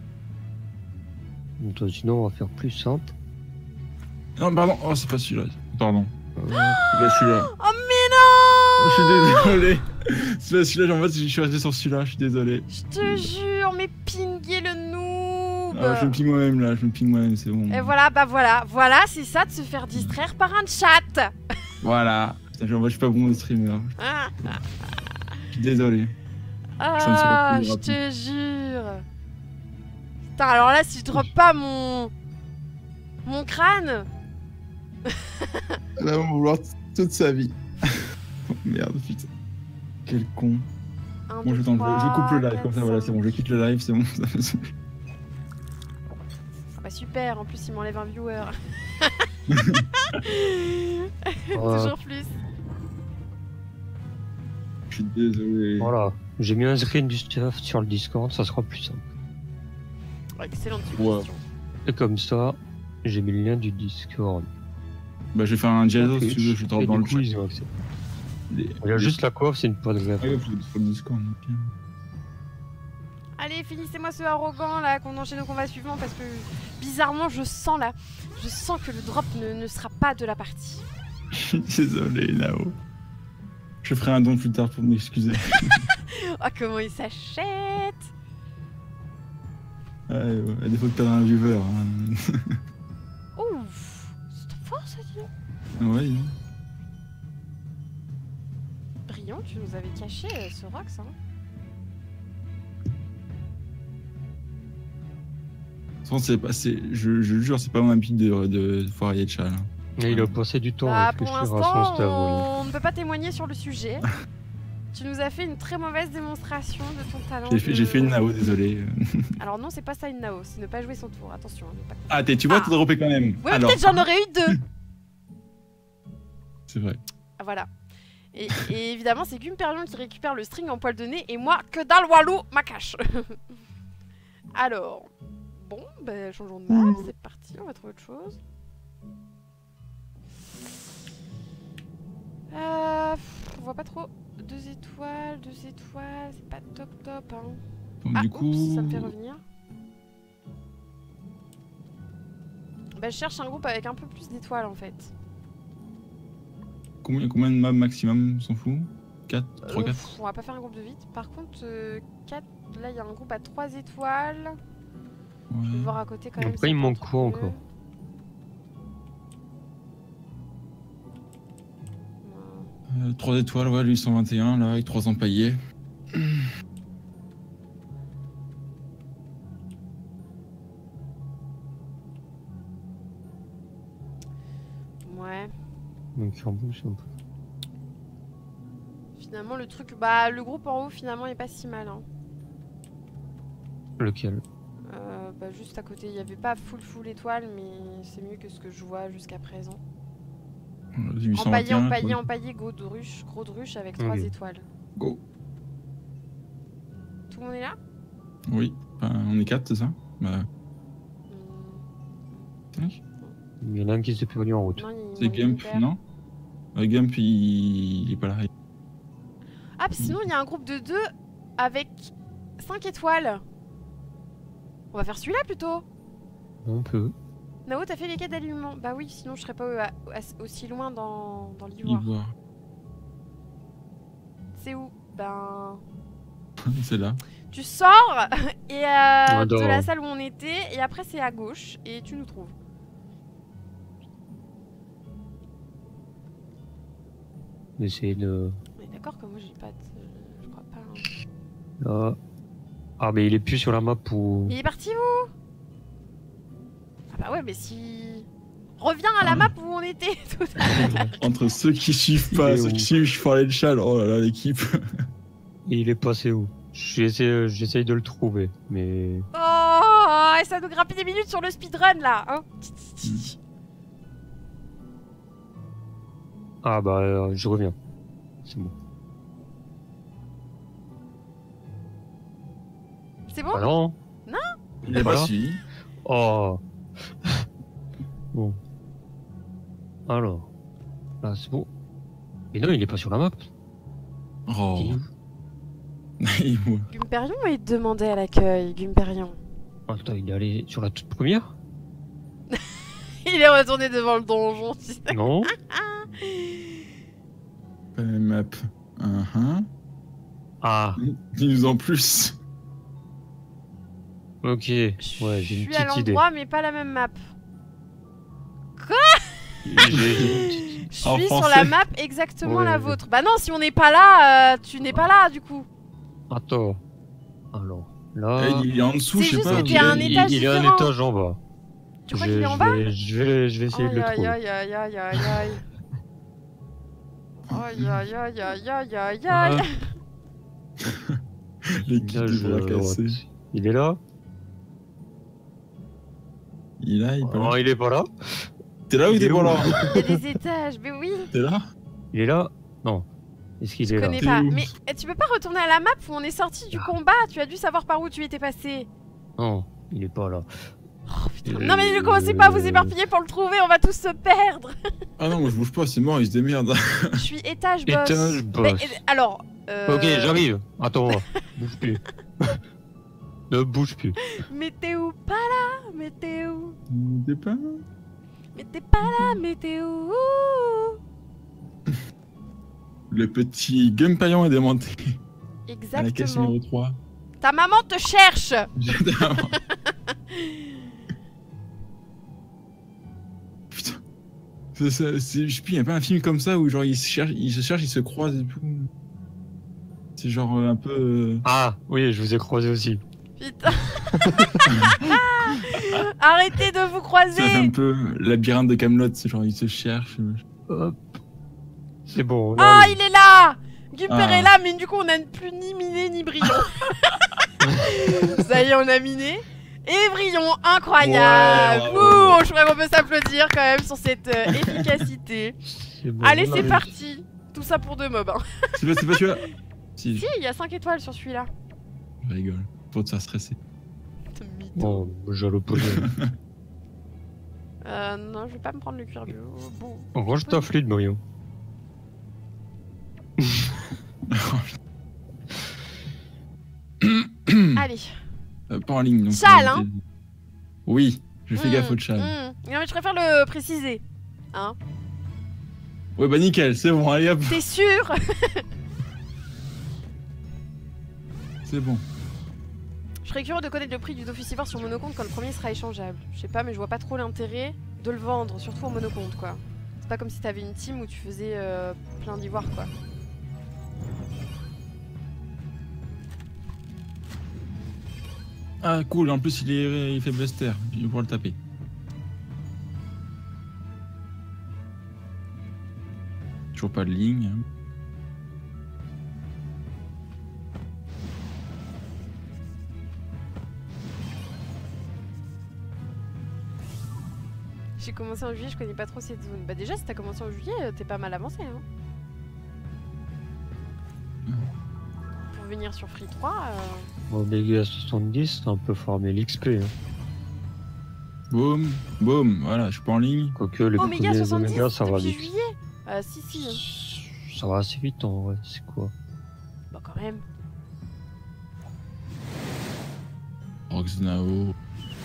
Donc, sinon, on va faire plus simple. Non, pardon. Oh, c'est pas celui-là. Pardon. Euh, C'est pas celui-là. Oh mais non! Je suis désolé. C'est pas celui-là, en fait, je suis resté sur celui-là, je suis désolé. Je te jure, mais pinguer le noob! Ah, je me ping moi-même là, je me ping moi-même, c'est bon. Et voilà, bah voilà, c'est ça de se faire distraire par un chat! Voilà. Putain, je suis pas bon au streamer. Ah, Je suis désolé. ah, plus je rapide. te jure! Putain, alors là, si je drop pas mon crâne, Elle va m'en vouloir toute sa vie. Oh, merde, putain. Quel con. un, Bon, deux, je coupe le live, trois, comme ça, quatre, voilà, c'est bon, je quitte le live, c'est bon. Ah bah super, en plus il m'enlève un viewer. Toujours plus. Je suis désolé. Voilà. J'ai mis un screen du stuff sur le Discord, ça sera plus simple. Excellente Wow. suggestion. Et comme ça, j'ai mis le lien du Discord. Bah, je vais faire un dialogue si tu veux, je te Et drop dans du le coup, chat. ils ont accès. Il y a juste la coiffe, c'est une poids de greffe. Ah ouais, faut le Discord. Ok. Allez, finissez-moi ce arrogant là, qu'on enchaîne au combat suivant parce que bizarrement je sens que le drop ne sera pas de la partie. Je suis désolé, Nao. Je ferai un don plus tard pour m'excuser. Oh comment il s'achète! Ouais, à défaut de perdre un viewer. Hein. Ouf! C'est fort ça, dis donc. Ouais, Brillant, tu nous avais caché ce Rox, hein. C'est pas, je jure, c'est pas mon habitude de foirier de chat. Là. Et il a passé du temps Bah à pour réfléchir à son l'instant, stuff. oui. on ne peut pas témoigner sur le sujet. Tu nous as fait une très mauvaise démonstration de ton talent. J'ai fait une Nao, désolé. Alors non, c'est pas ça une Nao, c'est ne pas jouer son tour, attention. Ne pas... Ah, tu vois, t'as droppé quand même. Ouais, Alors, peut-être j'en aurais eu deux. c'est vrai. Ah, voilà. Et évidemment, c'est Gumperion qui récupère le string en poil de nez et moi, que dalle Walou, ma cache. Alors, bon, bah, changeons de map, c'est parti, on va trouver autre chose. On voit pas trop. 2 étoiles, c'est pas top top, hein. Donc, Ah, du coup, oups, ça me fait revenir. Bah, je cherche un groupe avec un peu plus d'étoiles en fait. combien de mobs maximum, on s'en fout 4, 3, 4 On va pas faire un groupe de vite. Par contre, 4, là il y a un groupe à 3 étoiles. Je vais Ouais. voir à côté quand même. Après, si il on manque peut quoi en trouver. encore? Ouais. 3 étoiles, ouais, lui 121, là, avec 3 empaillés. Ouais. Donc, il en bouge un peu. Finalement, le truc. Bah, le groupe en haut, finalement, est pas si mal. Hein. Lequel? Bah, juste à côté, il y avait pas full étoile, mais c'est mieux que ce que je vois jusqu'à présent. Vas-y, 821, Empaillé, gros druche avec 3 Ok. étoiles. Go. Tout le monde est là? Oui, enfin, on est 4, c'est ça Bah, Hmm, 5. Il y en a un qui s'est perdu en route. non, C'est manque Gump, Gunther. non Gump, il est pas là. Ah, puis sinon, il y a un groupe de 2 avec 5 étoiles. On va faire celui-là plutôt. On peut. Nao, t'as fait les quêtes d'alignement? Bah oui, sinon je serais pas aussi loin dans l'ivoire. Ivoire. C'est où? Ben... C'est là. Tu sors et de J'adore. la salle où on était, et après c'est à gauche, et tu nous trouves. Essayer de. On est d'accord que moi j'ai pas de... Je crois pas. Hein. Là. Ah, mais il est plus sur la map où. Il est parti où? Ah bah ouais, mais si... Reviens à la Ah. map où on était tout à l'heure. Entre ceux qui suivent pas, Et ceux où qui suivent, je parlais de chat, oh là là, l'équipe. Et il est passé où? J'essaye de le trouver, mais. Oh, et ça nous grappille des minutes sur le speedrun là, hein. Ah, bah, je reviens. C'est bon. C'est bon? Ah non? Il est Voilà. pas suivi. Oh. Bon. Alors. Là, c'est bon. Mais non, il est pas sur la map. Oh. Il est où? Il voit. Gumperion est demandé à l'accueil, Gumperion. Attends, il est allé sur la toute première? Il est retourné devant le donjon, tu sais. Non. Map. Ah, Dis-nous en plus. ok. Ouais, Je j'ai une suis à petite idée. l'endroit, mais pas la même map. J'ai- Je En suis sur français la map exactement Ouais. la vôtre. Bah non, si on n'est pas là, tu n'es pas là, du coup. Attends. Alors, là... Il est en dessous, C'est je sais juste pas. que où t'es à un il est. étage il est un différent. étage en bas. Tu crois qu'il est en bas? Je vais essayer de le Aïe trouver. aïe aïe aïe aïe aïe. Aïe aïe aïe aïe aïe aïe Ah. aïe. L'équipe Là, de je bras vais à droite. cassés. Il est là? Il est là, il est pas là. Oh, il est pas là? T'es là ou il t'es est pas où là? Il y a des étages, mais oui. T'es là? Il est là? Non. Est-ce qu'il Je est là? connais T'es pas. où? Mais tu peux pas retourner à la map où on est sorti du Ah. combat. Tu as dû savoir par où tu étais passé. Non, il est pas là. Oh, putain. Non mais ne commencez pas à vous éparpiller pour le trouver. On va tous se perdre. Ah non, moi je bouge pas, c'est mort, il se démerde. Je suis étage boss. Étage boss. Mais, alors. Ok, j'arrive. Attends, bouge plus. Ne bouge plus. Mais t'es où? Pas là. Mais t'es où? T'es pas là? Mais t'es pas là. Mais t'es où? Le petit Gumperion est démonté. À la caisse Exactement. numéro 3. Ta maman te cherche. Putain. Je sais plus, il y a pas un film comme ça où genre ils se cherchent, ils se croisent et tout. C'est genre un peu. Ah, oui, je vous ai croisé aussi. Putain. Arrêtez de vous Ça fait un croiser. peu labyrinthe de Camelot, c'est genre ils se cherchent. Hop. C'est bon. Ah, là, il est là. Gumper Ah. est là, mais du coup on n'a plus ni miné ni brillant. Ça y est, on a miné. Et Brillon, incroyable. Ouais, bravo. Ouh, je crois qu'on peut s'applaudir quand même sur cette efficacité. c'est bon, Allez, on c'est arrive. parti. Tout ça pour 2 mobs. Hein. C'est pas celui-là? Si, Si, il y a 5 étoiles sur celui-là. je rigole. Pour te faire stresser. Mytho. Bon, je le pose. Non, je vais pas me prendre le cuir bio. Bon. Range ta flûte, Mario. Allez. Pas en ligne. Donc, Chal, hein. Oui, je fais gaffe au chal. Non, mais je préfère le préciser. Hein. Ouais, bah nickel, c'est bon, allez hop, T'es sûr? c'est bon. Je serais curieux de connaître le prix du Dofusivore sur monocompte quand le premier sera échangeable. Je sais pas, mais je vois pas trop l'intérêt de le vendre, surtout en monocompte, quoi. C'est pas comme si t'avais une team où tu faisais plein d'ivoire, quoi. Ah cool, en plus il fait Buster, je vais pouvoir le taper. Toujours pas de ligne. Hein. J'ai commencé en juillet, je connais pas trop cette zone. Bah déjà, si t'as commencé en juillet, t'es pas mal avancé, hein. Pour venir sur Free 3, Bon, Omega 70, c'est un peu farmé l'XP. Hein. Boum, boum, voilà, je suis pas en ligne. Quoique les Oméga premiers 70 Omega, ça va depuis vite. juillet. Si, hein. Ça va assez vite en vrai, c'est quoi? Bah quand même. Roxnao.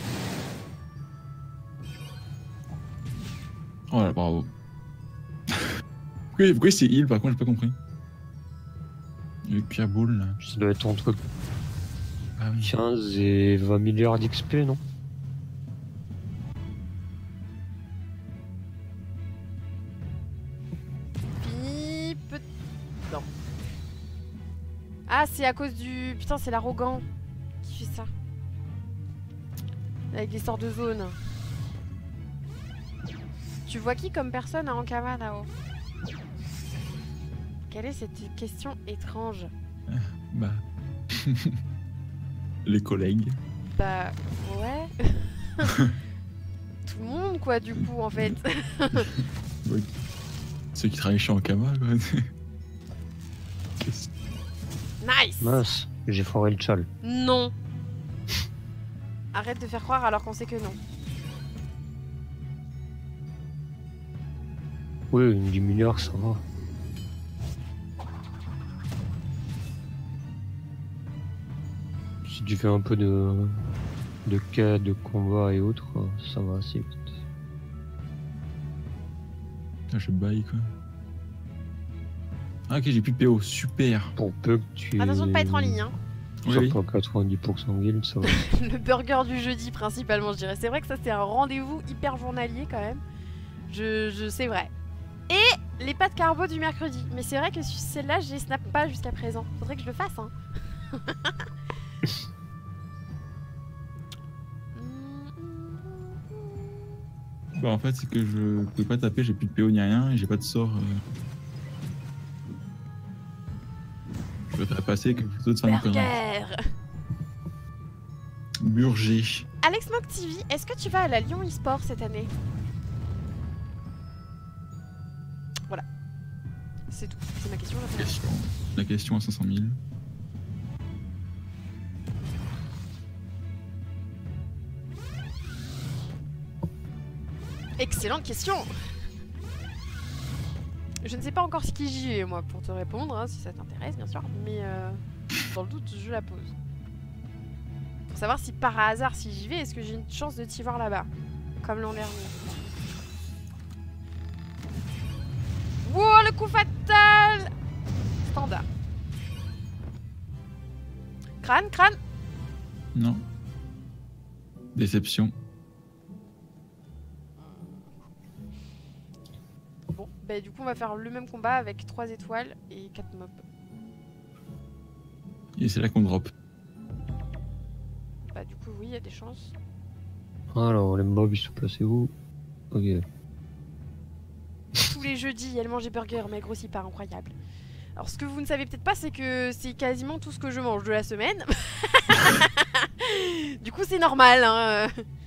Oh là, bravo. Pourquoi c'est heal par contre, j'ai pas compris. Le Pierre Boule là. Ça doit être entre Ah oui. 15 et 20 milliards d'XP, non? Pipe. Non. Ah, c'est à cause du. Putain, c'est l'arrogant qui fait ça. Avec les sorts de zone. Tu vois qui comme personne à Ankama là-haut? Quelle est cette question étrange? Bah. Les collègues. Bah, ouais. Tout le monde, quoi, du coup, en fait. Oui. Ceux qui travaillent chez Ankama, quoi. Nice! Mince, j'ai foiré le chal. Non. Arrête de faire croire alors qu'on sait que non. Oui, une 10 milliards, ça va. si tu fais un peu de quête, de combat et autres, ça va assez vite. Ah, je baille quoi. Ah ok, j'ai plus de PO, super. Pour peu que tu... Attention de pas être en ligne, hein. Oui, Sauf oui. pour 90% guild, ça va. Le burger du jeudi principalement, je dirais. C'est vrai que ça c'est un rendez-vous hyper journalier quand même. C'est vrai. Et les pâtes carbo du mercredi. Mais c'est vrai que celle-là, je les snap pas jusqu'à présent. Faudrait que je le fasse, hein. Bah en fait c'est que je peux pas taper, j'ai plus de PO ni rien et j'ai pas de sort. Je préfère passer que plutôt de faire une connerie. Burger. Burger. Alex Mock TV, est-ce que tu vas à la Lyon eSport cette année? Voilà. C'est tout. C'est ma question. La question à 500 000. Excellente question. Je ne sais pas encore ce qui j'y est, moi, pour te répondre, hein, si ça t'intéresse, bien sûr. Mais dans le doute, je la pose. Pour savoir si par hasard, si j'y vais, est-ce que j'ai une chance de t'y voir là-bas? Comme l'an dernier. Wow, le coup fatal! Standard. Crâne, crâne. Non. Déception. Bon, bah du coup, on va faire le même combat avec 3 étoiles et 4 mobs. Et c'est là qu'on drop. Bah du coup, oui, il y a des chances. Alors, les mobs, ils sont placés où? Ok. Tous les jeudis, elle mange des burgers, mais elle grossit pas, incroyable. Alors, ce que vous ne savez peut-être pas, c'est que c'est quasiment tout ce que je mange de la semaine. Du coup, c'est normal, hein.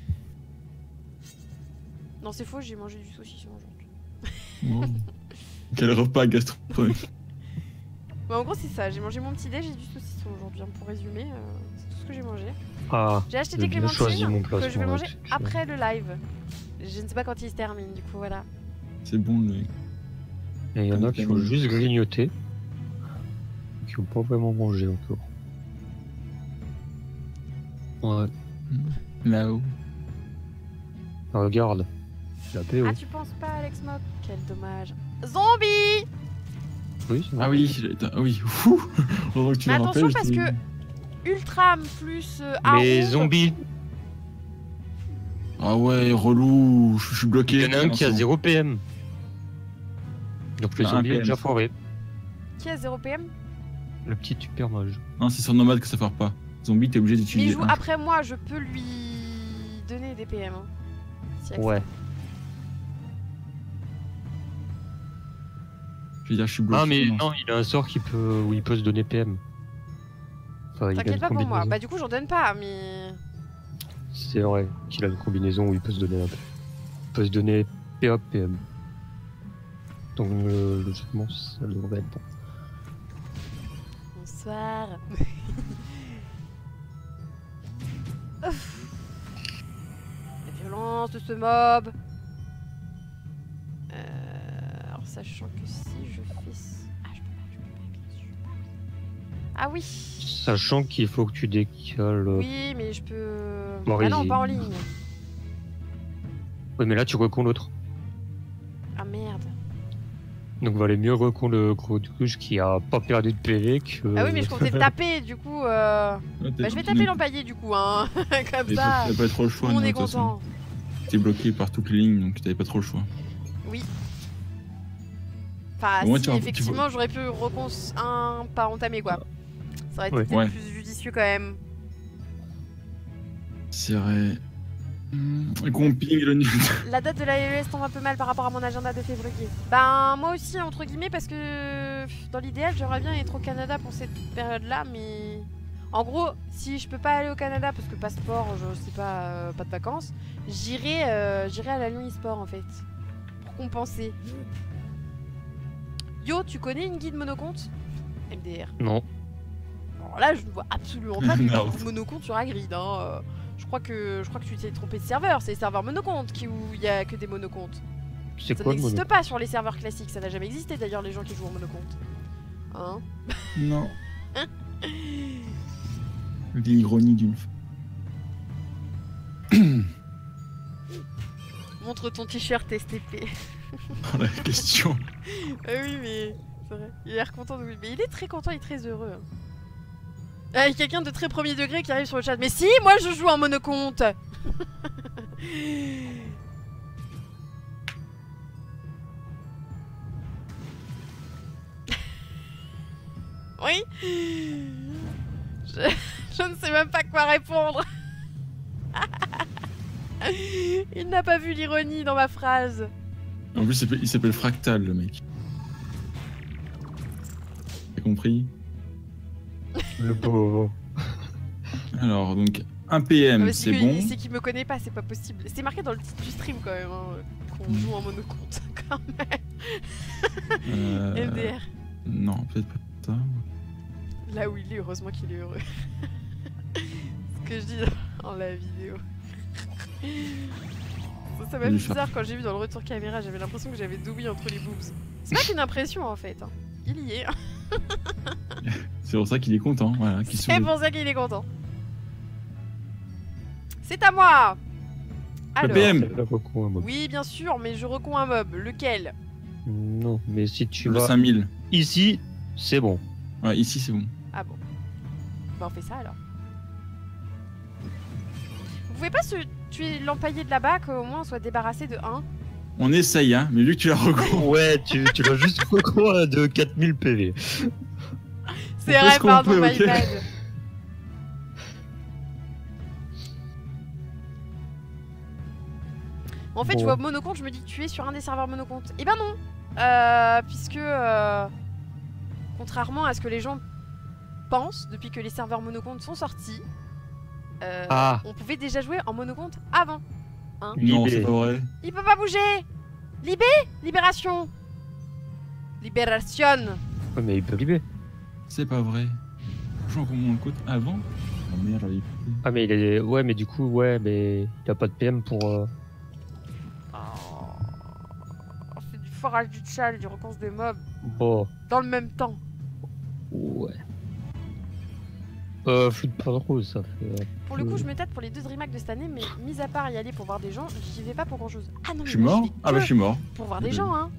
Non, c'est faux, j'ai mangé du saucisson aujourd'hui. Wow. Quel repas gastronomique. Bah, en gros, c'est ça. J'ai mangé mon petit déj et du saucisson aujourd'hui. Hein. Pour résumer, c'est tout ce que j'ai mangé. Ah, J'ai acheté j'ai des bien choisi mon clémentines que je vais placement, manger là-dessus. après le live. Je ne sais pas quand il se termine, du coup, voilà. C'est bon le. Et il y en a qui ont Comme- juste grignoté, qui n'ont pas vraiment mangé encore. Ouais, Là-haut. regarde. La PO. Ah, tu penses pas, Alex Mock? Quel dommage. Zombie! Oui, c'est bon. Ah oui, ah oui. Ouh. Heureusement que tu Mais me attention, rappelles. parce j'étais- que Ultram plus Les Harold- zombies, Ah ouais, relou. Je suis bloqué. il y en a un qui a 0 PM. Donc le Ah, un zombie est PM. déjà foiré. Qui a 0 PM? Le petit super mage. Non, c'est sur nomade que ça foire pas. Zombie, t'es obligé Mais il d'utiliser. joue un. après moi, je peux lui donner des PM. Hein, si Ouais. accepte. Je veux dire, je suis bloqué. Ah mais non, il a un sort où il peut se donner PM. Enfin, il a T'inquiète une pas pour moi. combinaison. Bah, du coup, j'en donne pas, mais. C'est vrai qu'il a une combinaison où il peut se donner un peu. Il peut se donner PA PM. Donc logiquement ça devrait être bon. Bonsoir. Ouf. La violence de ce mob. Alors, sachant que si je fais. Ah, je peux pas, bien sûr. Ah oui. Sachant qu'il faut que tu décales. Oui, mais je peux. Bon, Ah non, vas-y. pas en ligne. Oui mais là tu recons l'autre. Ah merde. Donc valait mieux recon le gros truc qui a pas perdu de PV que. Ah oui, mais je comptais le taper, du coup. Bah, je vais taper l'empaillé, du coup, hein. Comme T'avais ça. pas trop le Tout choix. le monde non, est de toute façon. content. T'es bloqué par toutes les lignes, donc t'avais pas trop le choix. Oui. Enfin, Au moins, si, tu vois- effectivement, j'aurais pu un pas entamer, quoi. Ça aurait été Ouais. peut-être Ouais. plus judicieux quand même. C'est vrai. Comping le nul. La date de la LES tombe un peu mal par rapport à mon agenda de février. Ben, moi aussi, entre guillemets, parce que dans l'idéal, j'aimerais bien être au Canada pour cette période-là, mais. En gros, si je peux pas aller au Canada parce que passeport, je sais pas, pas de vacances, j'irai à la Lyon eSport en fait. Pour compenser. Yo, tu connais une guide monocompte MDR. Non. Alors là, je ne vois absolument pas de Merde. guide monocompte sur Hagrid. Hein. Je crois que tu t'es trompé de serveur. C'est les serveurs monocomptes où il y a que des monocomptes. C'est Ça quoi le n'existe mono? pas sur les serveurs classiques. Ça n'a jamais existé d'ailleurs les gens qui jouent en monocompte. Hein? Non. L'ironie d'une femme. Montre ton t-shirt STP. Dans la question. Oui, mais c'est vrai. Il a l'air content de... Mais il est très content, il est très heureux. Ah, il y a quelqu'un de très premier degré qui arrive sur le chat. Mais si, moi je joue en monocompte. Oui. Je ne sais même pas quoi répondre. Il n'a pas vu l'ironie dans ma phrase. En plus, il s'appelle Fractal, le mec. T'as compris? Le pauvre. Alors, donc, un PM, Ah, c'est que- bon. C'est qu'il me connaît pas, c'est pas possible. C'est marqué dans le titre du stream quand même, hein, qu'on joue en monocompte quand même. MDR. Non, peut-être pas ça. Là où il est, heureusement qu'il est heureux. Ce que je dis dans la vidéo. Ça m'a fait bizarre quand j'ai vu dans le retour caméra, j'avais l'impression que j'avais douilles entre les boobs. C'est pas qu'une impression en fait, hein. Il y est. C'est pour ça qu'il est content, voilà. qu'il C'est sourit. pour ça qu'il est content. C'est à moi. Alors, PM. La recours, moi. oui bien sûr, mais je recoins un mob. Lequel? Non, mais si tu Le vas 5000. ici, c'est bon. Ouais, ici, c'est bon. Ah bon. Bah on fait ça alors. Vous pouvez pas se tuer l'empaillé de là-bas, qu'au moins on soit débarrassé de 1? On essaye, hein, mais vu que tu l'as recours. Ouais, tu l'as juste recours de 4000 PV. C'est fait vrai, ce qu'on pardon, peut, my ok. bad. En fait, Bon. je vois monocompte, je me dis que tu es sur un des serveurs monocompte. Eh ben non, puisque contrairement à ce que les gens pensent, depuis que les serveurs monocompte sont sortis, Ah. on pouvait déjà jouer en monocompte avant. Non, Libé. c'est pas vrai. Il peut pas bouger. Libé, libération, libération. Ouais, mais il peut libérer. C'est pas vrai. Je joue encore mon côte avant. Oh merde, j'avais plus. Ah, mais il est. Ouais, mais du coup, ouais, mais il a pas de PM pour. Oh, c'est du forage du tchal, du reconce des mobs Bon, dans le même temps. ouais. Flou de pas trop, ça fait. Pour le coup, je me tâte pour les 2 DreamHack de cette année, mais mis à part y aller pour voir des gens, j'y vais pas pour grand chose. Ah non, Je mais suis moi, mort? vais Ah bah que je suis mort. pour voir des gens, hein.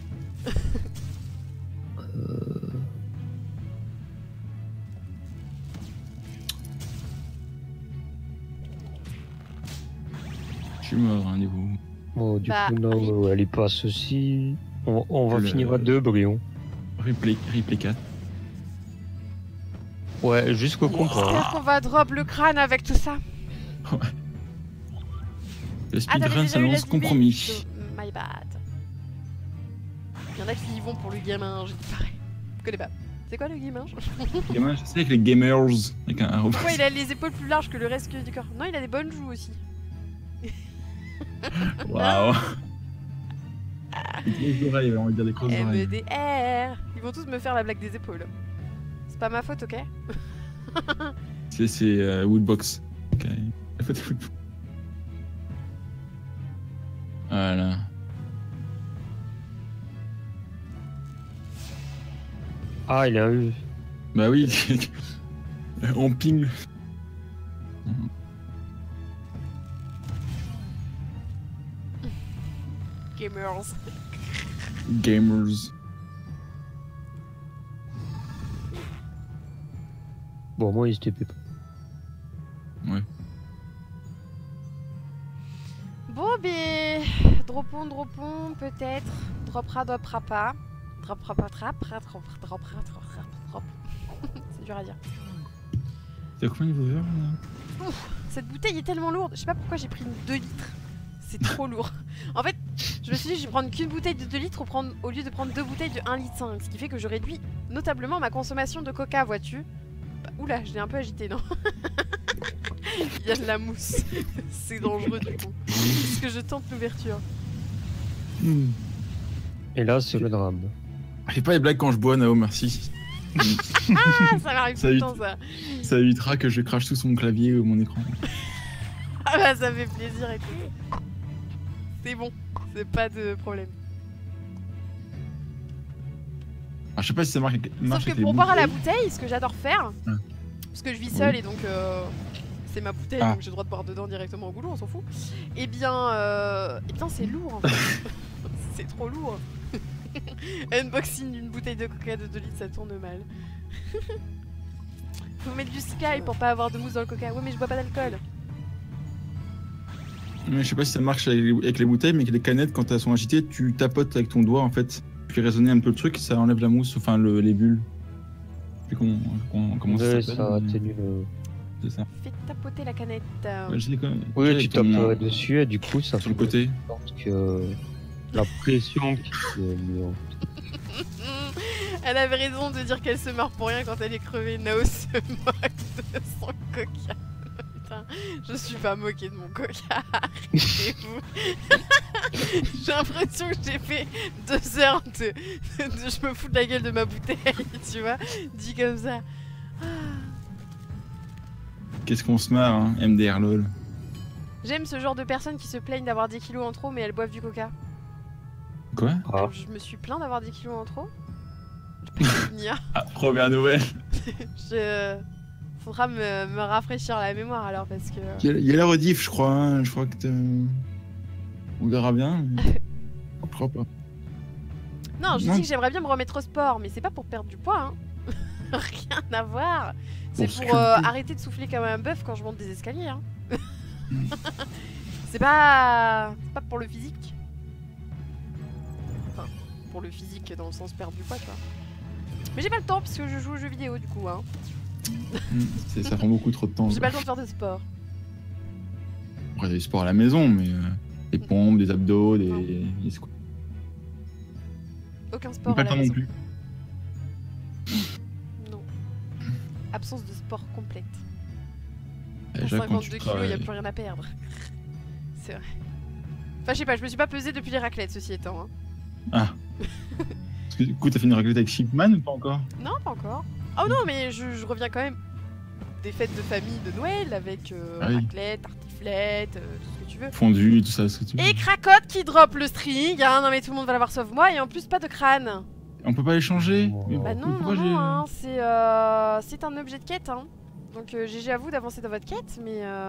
Je suis mort, hein, niveau. Bon, du Bah, coup, non, elle est pas ceci. On va Le- finir à 2, Brion. Replay 4. Ouais, jusqu'au compte. J'espère qu'on va drop le crâne avec tout ça. Le Ah, t'avais speedrun déjà eu la s'annonce compromis. My bad. Il y en a qui y vont pour le gamin, j'ai dit pareil. Je connais pas. C'est quoi le gamin? Gamin, je sais avec les gamers. Avec un arroba. Pourquoi il a les épaules plus larges que le reste du corps? Non, il a des bonnes joues aussi. Waouh. Des grosses oreilles, on va dire des grosses oreilles. MDR. Ils vont tous me faire la blague des épaules. C'est pas ma faute, ok? C'est Woodbox. Ok. La faute de Woodbox. Voilà. Ah, il a eu. Bah oui. On ping. Gamers. Gamers. Bon, moi, il se TP pas. Bon, ben. Dropon, peut-être. Dropera pas. Dropera pas, dropera. C'est dur à dire. T'as combien de viewers là? Cette bouteille est tellement lourde. Je sais pas pourquoi j'ai pris une 2 litres. C'est trop lourd. En fait, je me suis dit, je vais prendre qu'une bouteille de 2 litres au lieu de prendre 2 bouteilles de 1,5 litre. Ce qui fait que je réduis notablement ma consommation de coca, vois-tu. Bah, oula, je l'ai un peu agité, non? Il y a de la mousse. C'est dangereux du coup. Est-ce que je tente l'ouverture? Et là, c'est le drame. Fais pas les blagues quand je bois, Nao, merci. Ah, ça m'arrive tout Ça le évite. temps, ça. Ça évitera que je crache tout sur mon clavier ou mon écran. Ah bah, ça fait plaisir et tout. C'est bon, c'est pas de problème. Alors, je sais pas si ça marche Sauf avec que les pour boire à la bouteilles. bouteille, ce que j'adore faire, Ouais. parce que je vis seule Oui. et donc c'est ma bouteille, Ah. donc j'ai le droit de boire dedans directement au goulot, on s'en fout. Eh bien c'est lourd. En fait. C'est trop lourd. Unboxing d'une bouteille de coca de 2 litres, ça tourne mal. Faut mettre du Sky pour pas avoir de mousse dans le coca. Ouais, mais je bois pas d'alcool. Mais je sais pas si ça marche avec les bouteilles, mais que les canettes, quand elles sont agitées, tu tapotes avec ton doigt en fait. Tu fais résonner un peu le truc, ça enlève la mousse, enfin les bulles. Je sais plus comment ça Ouais, s'appelle. ça mais atténue le... C'est ça. Fais tapoter la canette. Ouais, je sais quand même. Oui, Avec tu ton- tapes dessus et du coup, ça sur le fait côté. en sorte que la pression qui est mise en... Elle avait raison de dire qu'elle se marre pour rien quand elle est crevée. Nao se moque de son coca. Putain, je suis pas moquée de mon coca. Arrêtez-vous. J'ai l'impression que j'ai fait 2 heures de je me fous de la gueule de ma bouteille, tu vois. Dit comme ça. Qu'est-ce qu'on se marre, hein, MDR lol. J'aime ce genre de personnes qui se plaignent d'avoir 10 kilos en trop mais elles boivent du coca. Quoi? Ah, Alors, je me suis plaint d'avoir 10 kilos en trop. Je peux pas me souvenir. Ah, première nouvelle. Faudra me rafraîchir la mémoire alors parce que. Il y a la rediff, je crois. Hein. Je crois que on verra bien. Mais... je crois pas. Non, je Non. dis que j'aimerais bien me remettre au sport, mais c'est pas pour perdre du poids, hein. Rien à voir. C'est Pour pour sculpter. arrêter de souffler comme un bœuf quand je monte des escaliers, hein. C'est pas pour le physique. Enfin, pour le physique dans le sens perdre du poids, tu vois. Mais j'ai pas le temps parce que je joue aux jeux vidéo du coup, hein. Ça prend beaucoup trop de temps. J'ai pas le temps de faire de sport. Après, il y a du sport à la maison, mais des pompes, des abdos, des squats. Aucun sport Pas à le la temps non maison. plus. Non. Absence de sport complète. À Déjà, quand 52 tu kilos, il n'y a travailles- plus rien à perdre. C'est vrai. Enfin, je sais pas, je me suis pas pesée depuis les raclettes, ceci étant. Hein. Ah. Parce que du coup, t'as fait une raclette avec Shipman ou pas encore? Non, pas encore. Oh non, mais je reviens quand même des fêtes de famille de Noël avec Ah oui. raclette, tartiflette, tout ce que tu veux. Fondu, tout ça, ce que tu veux. Et Cracotte qui drop le string, hein, non mais tout le monde va l'avoir sauf moi, et en plus pas de crâne. On peut pas échanger. Oh. Mais Bah non, pourquoi non, j'ai- non, hein, c'est un objet de quête, hein. Donc GG à vous d'avancer dans votre quête, mais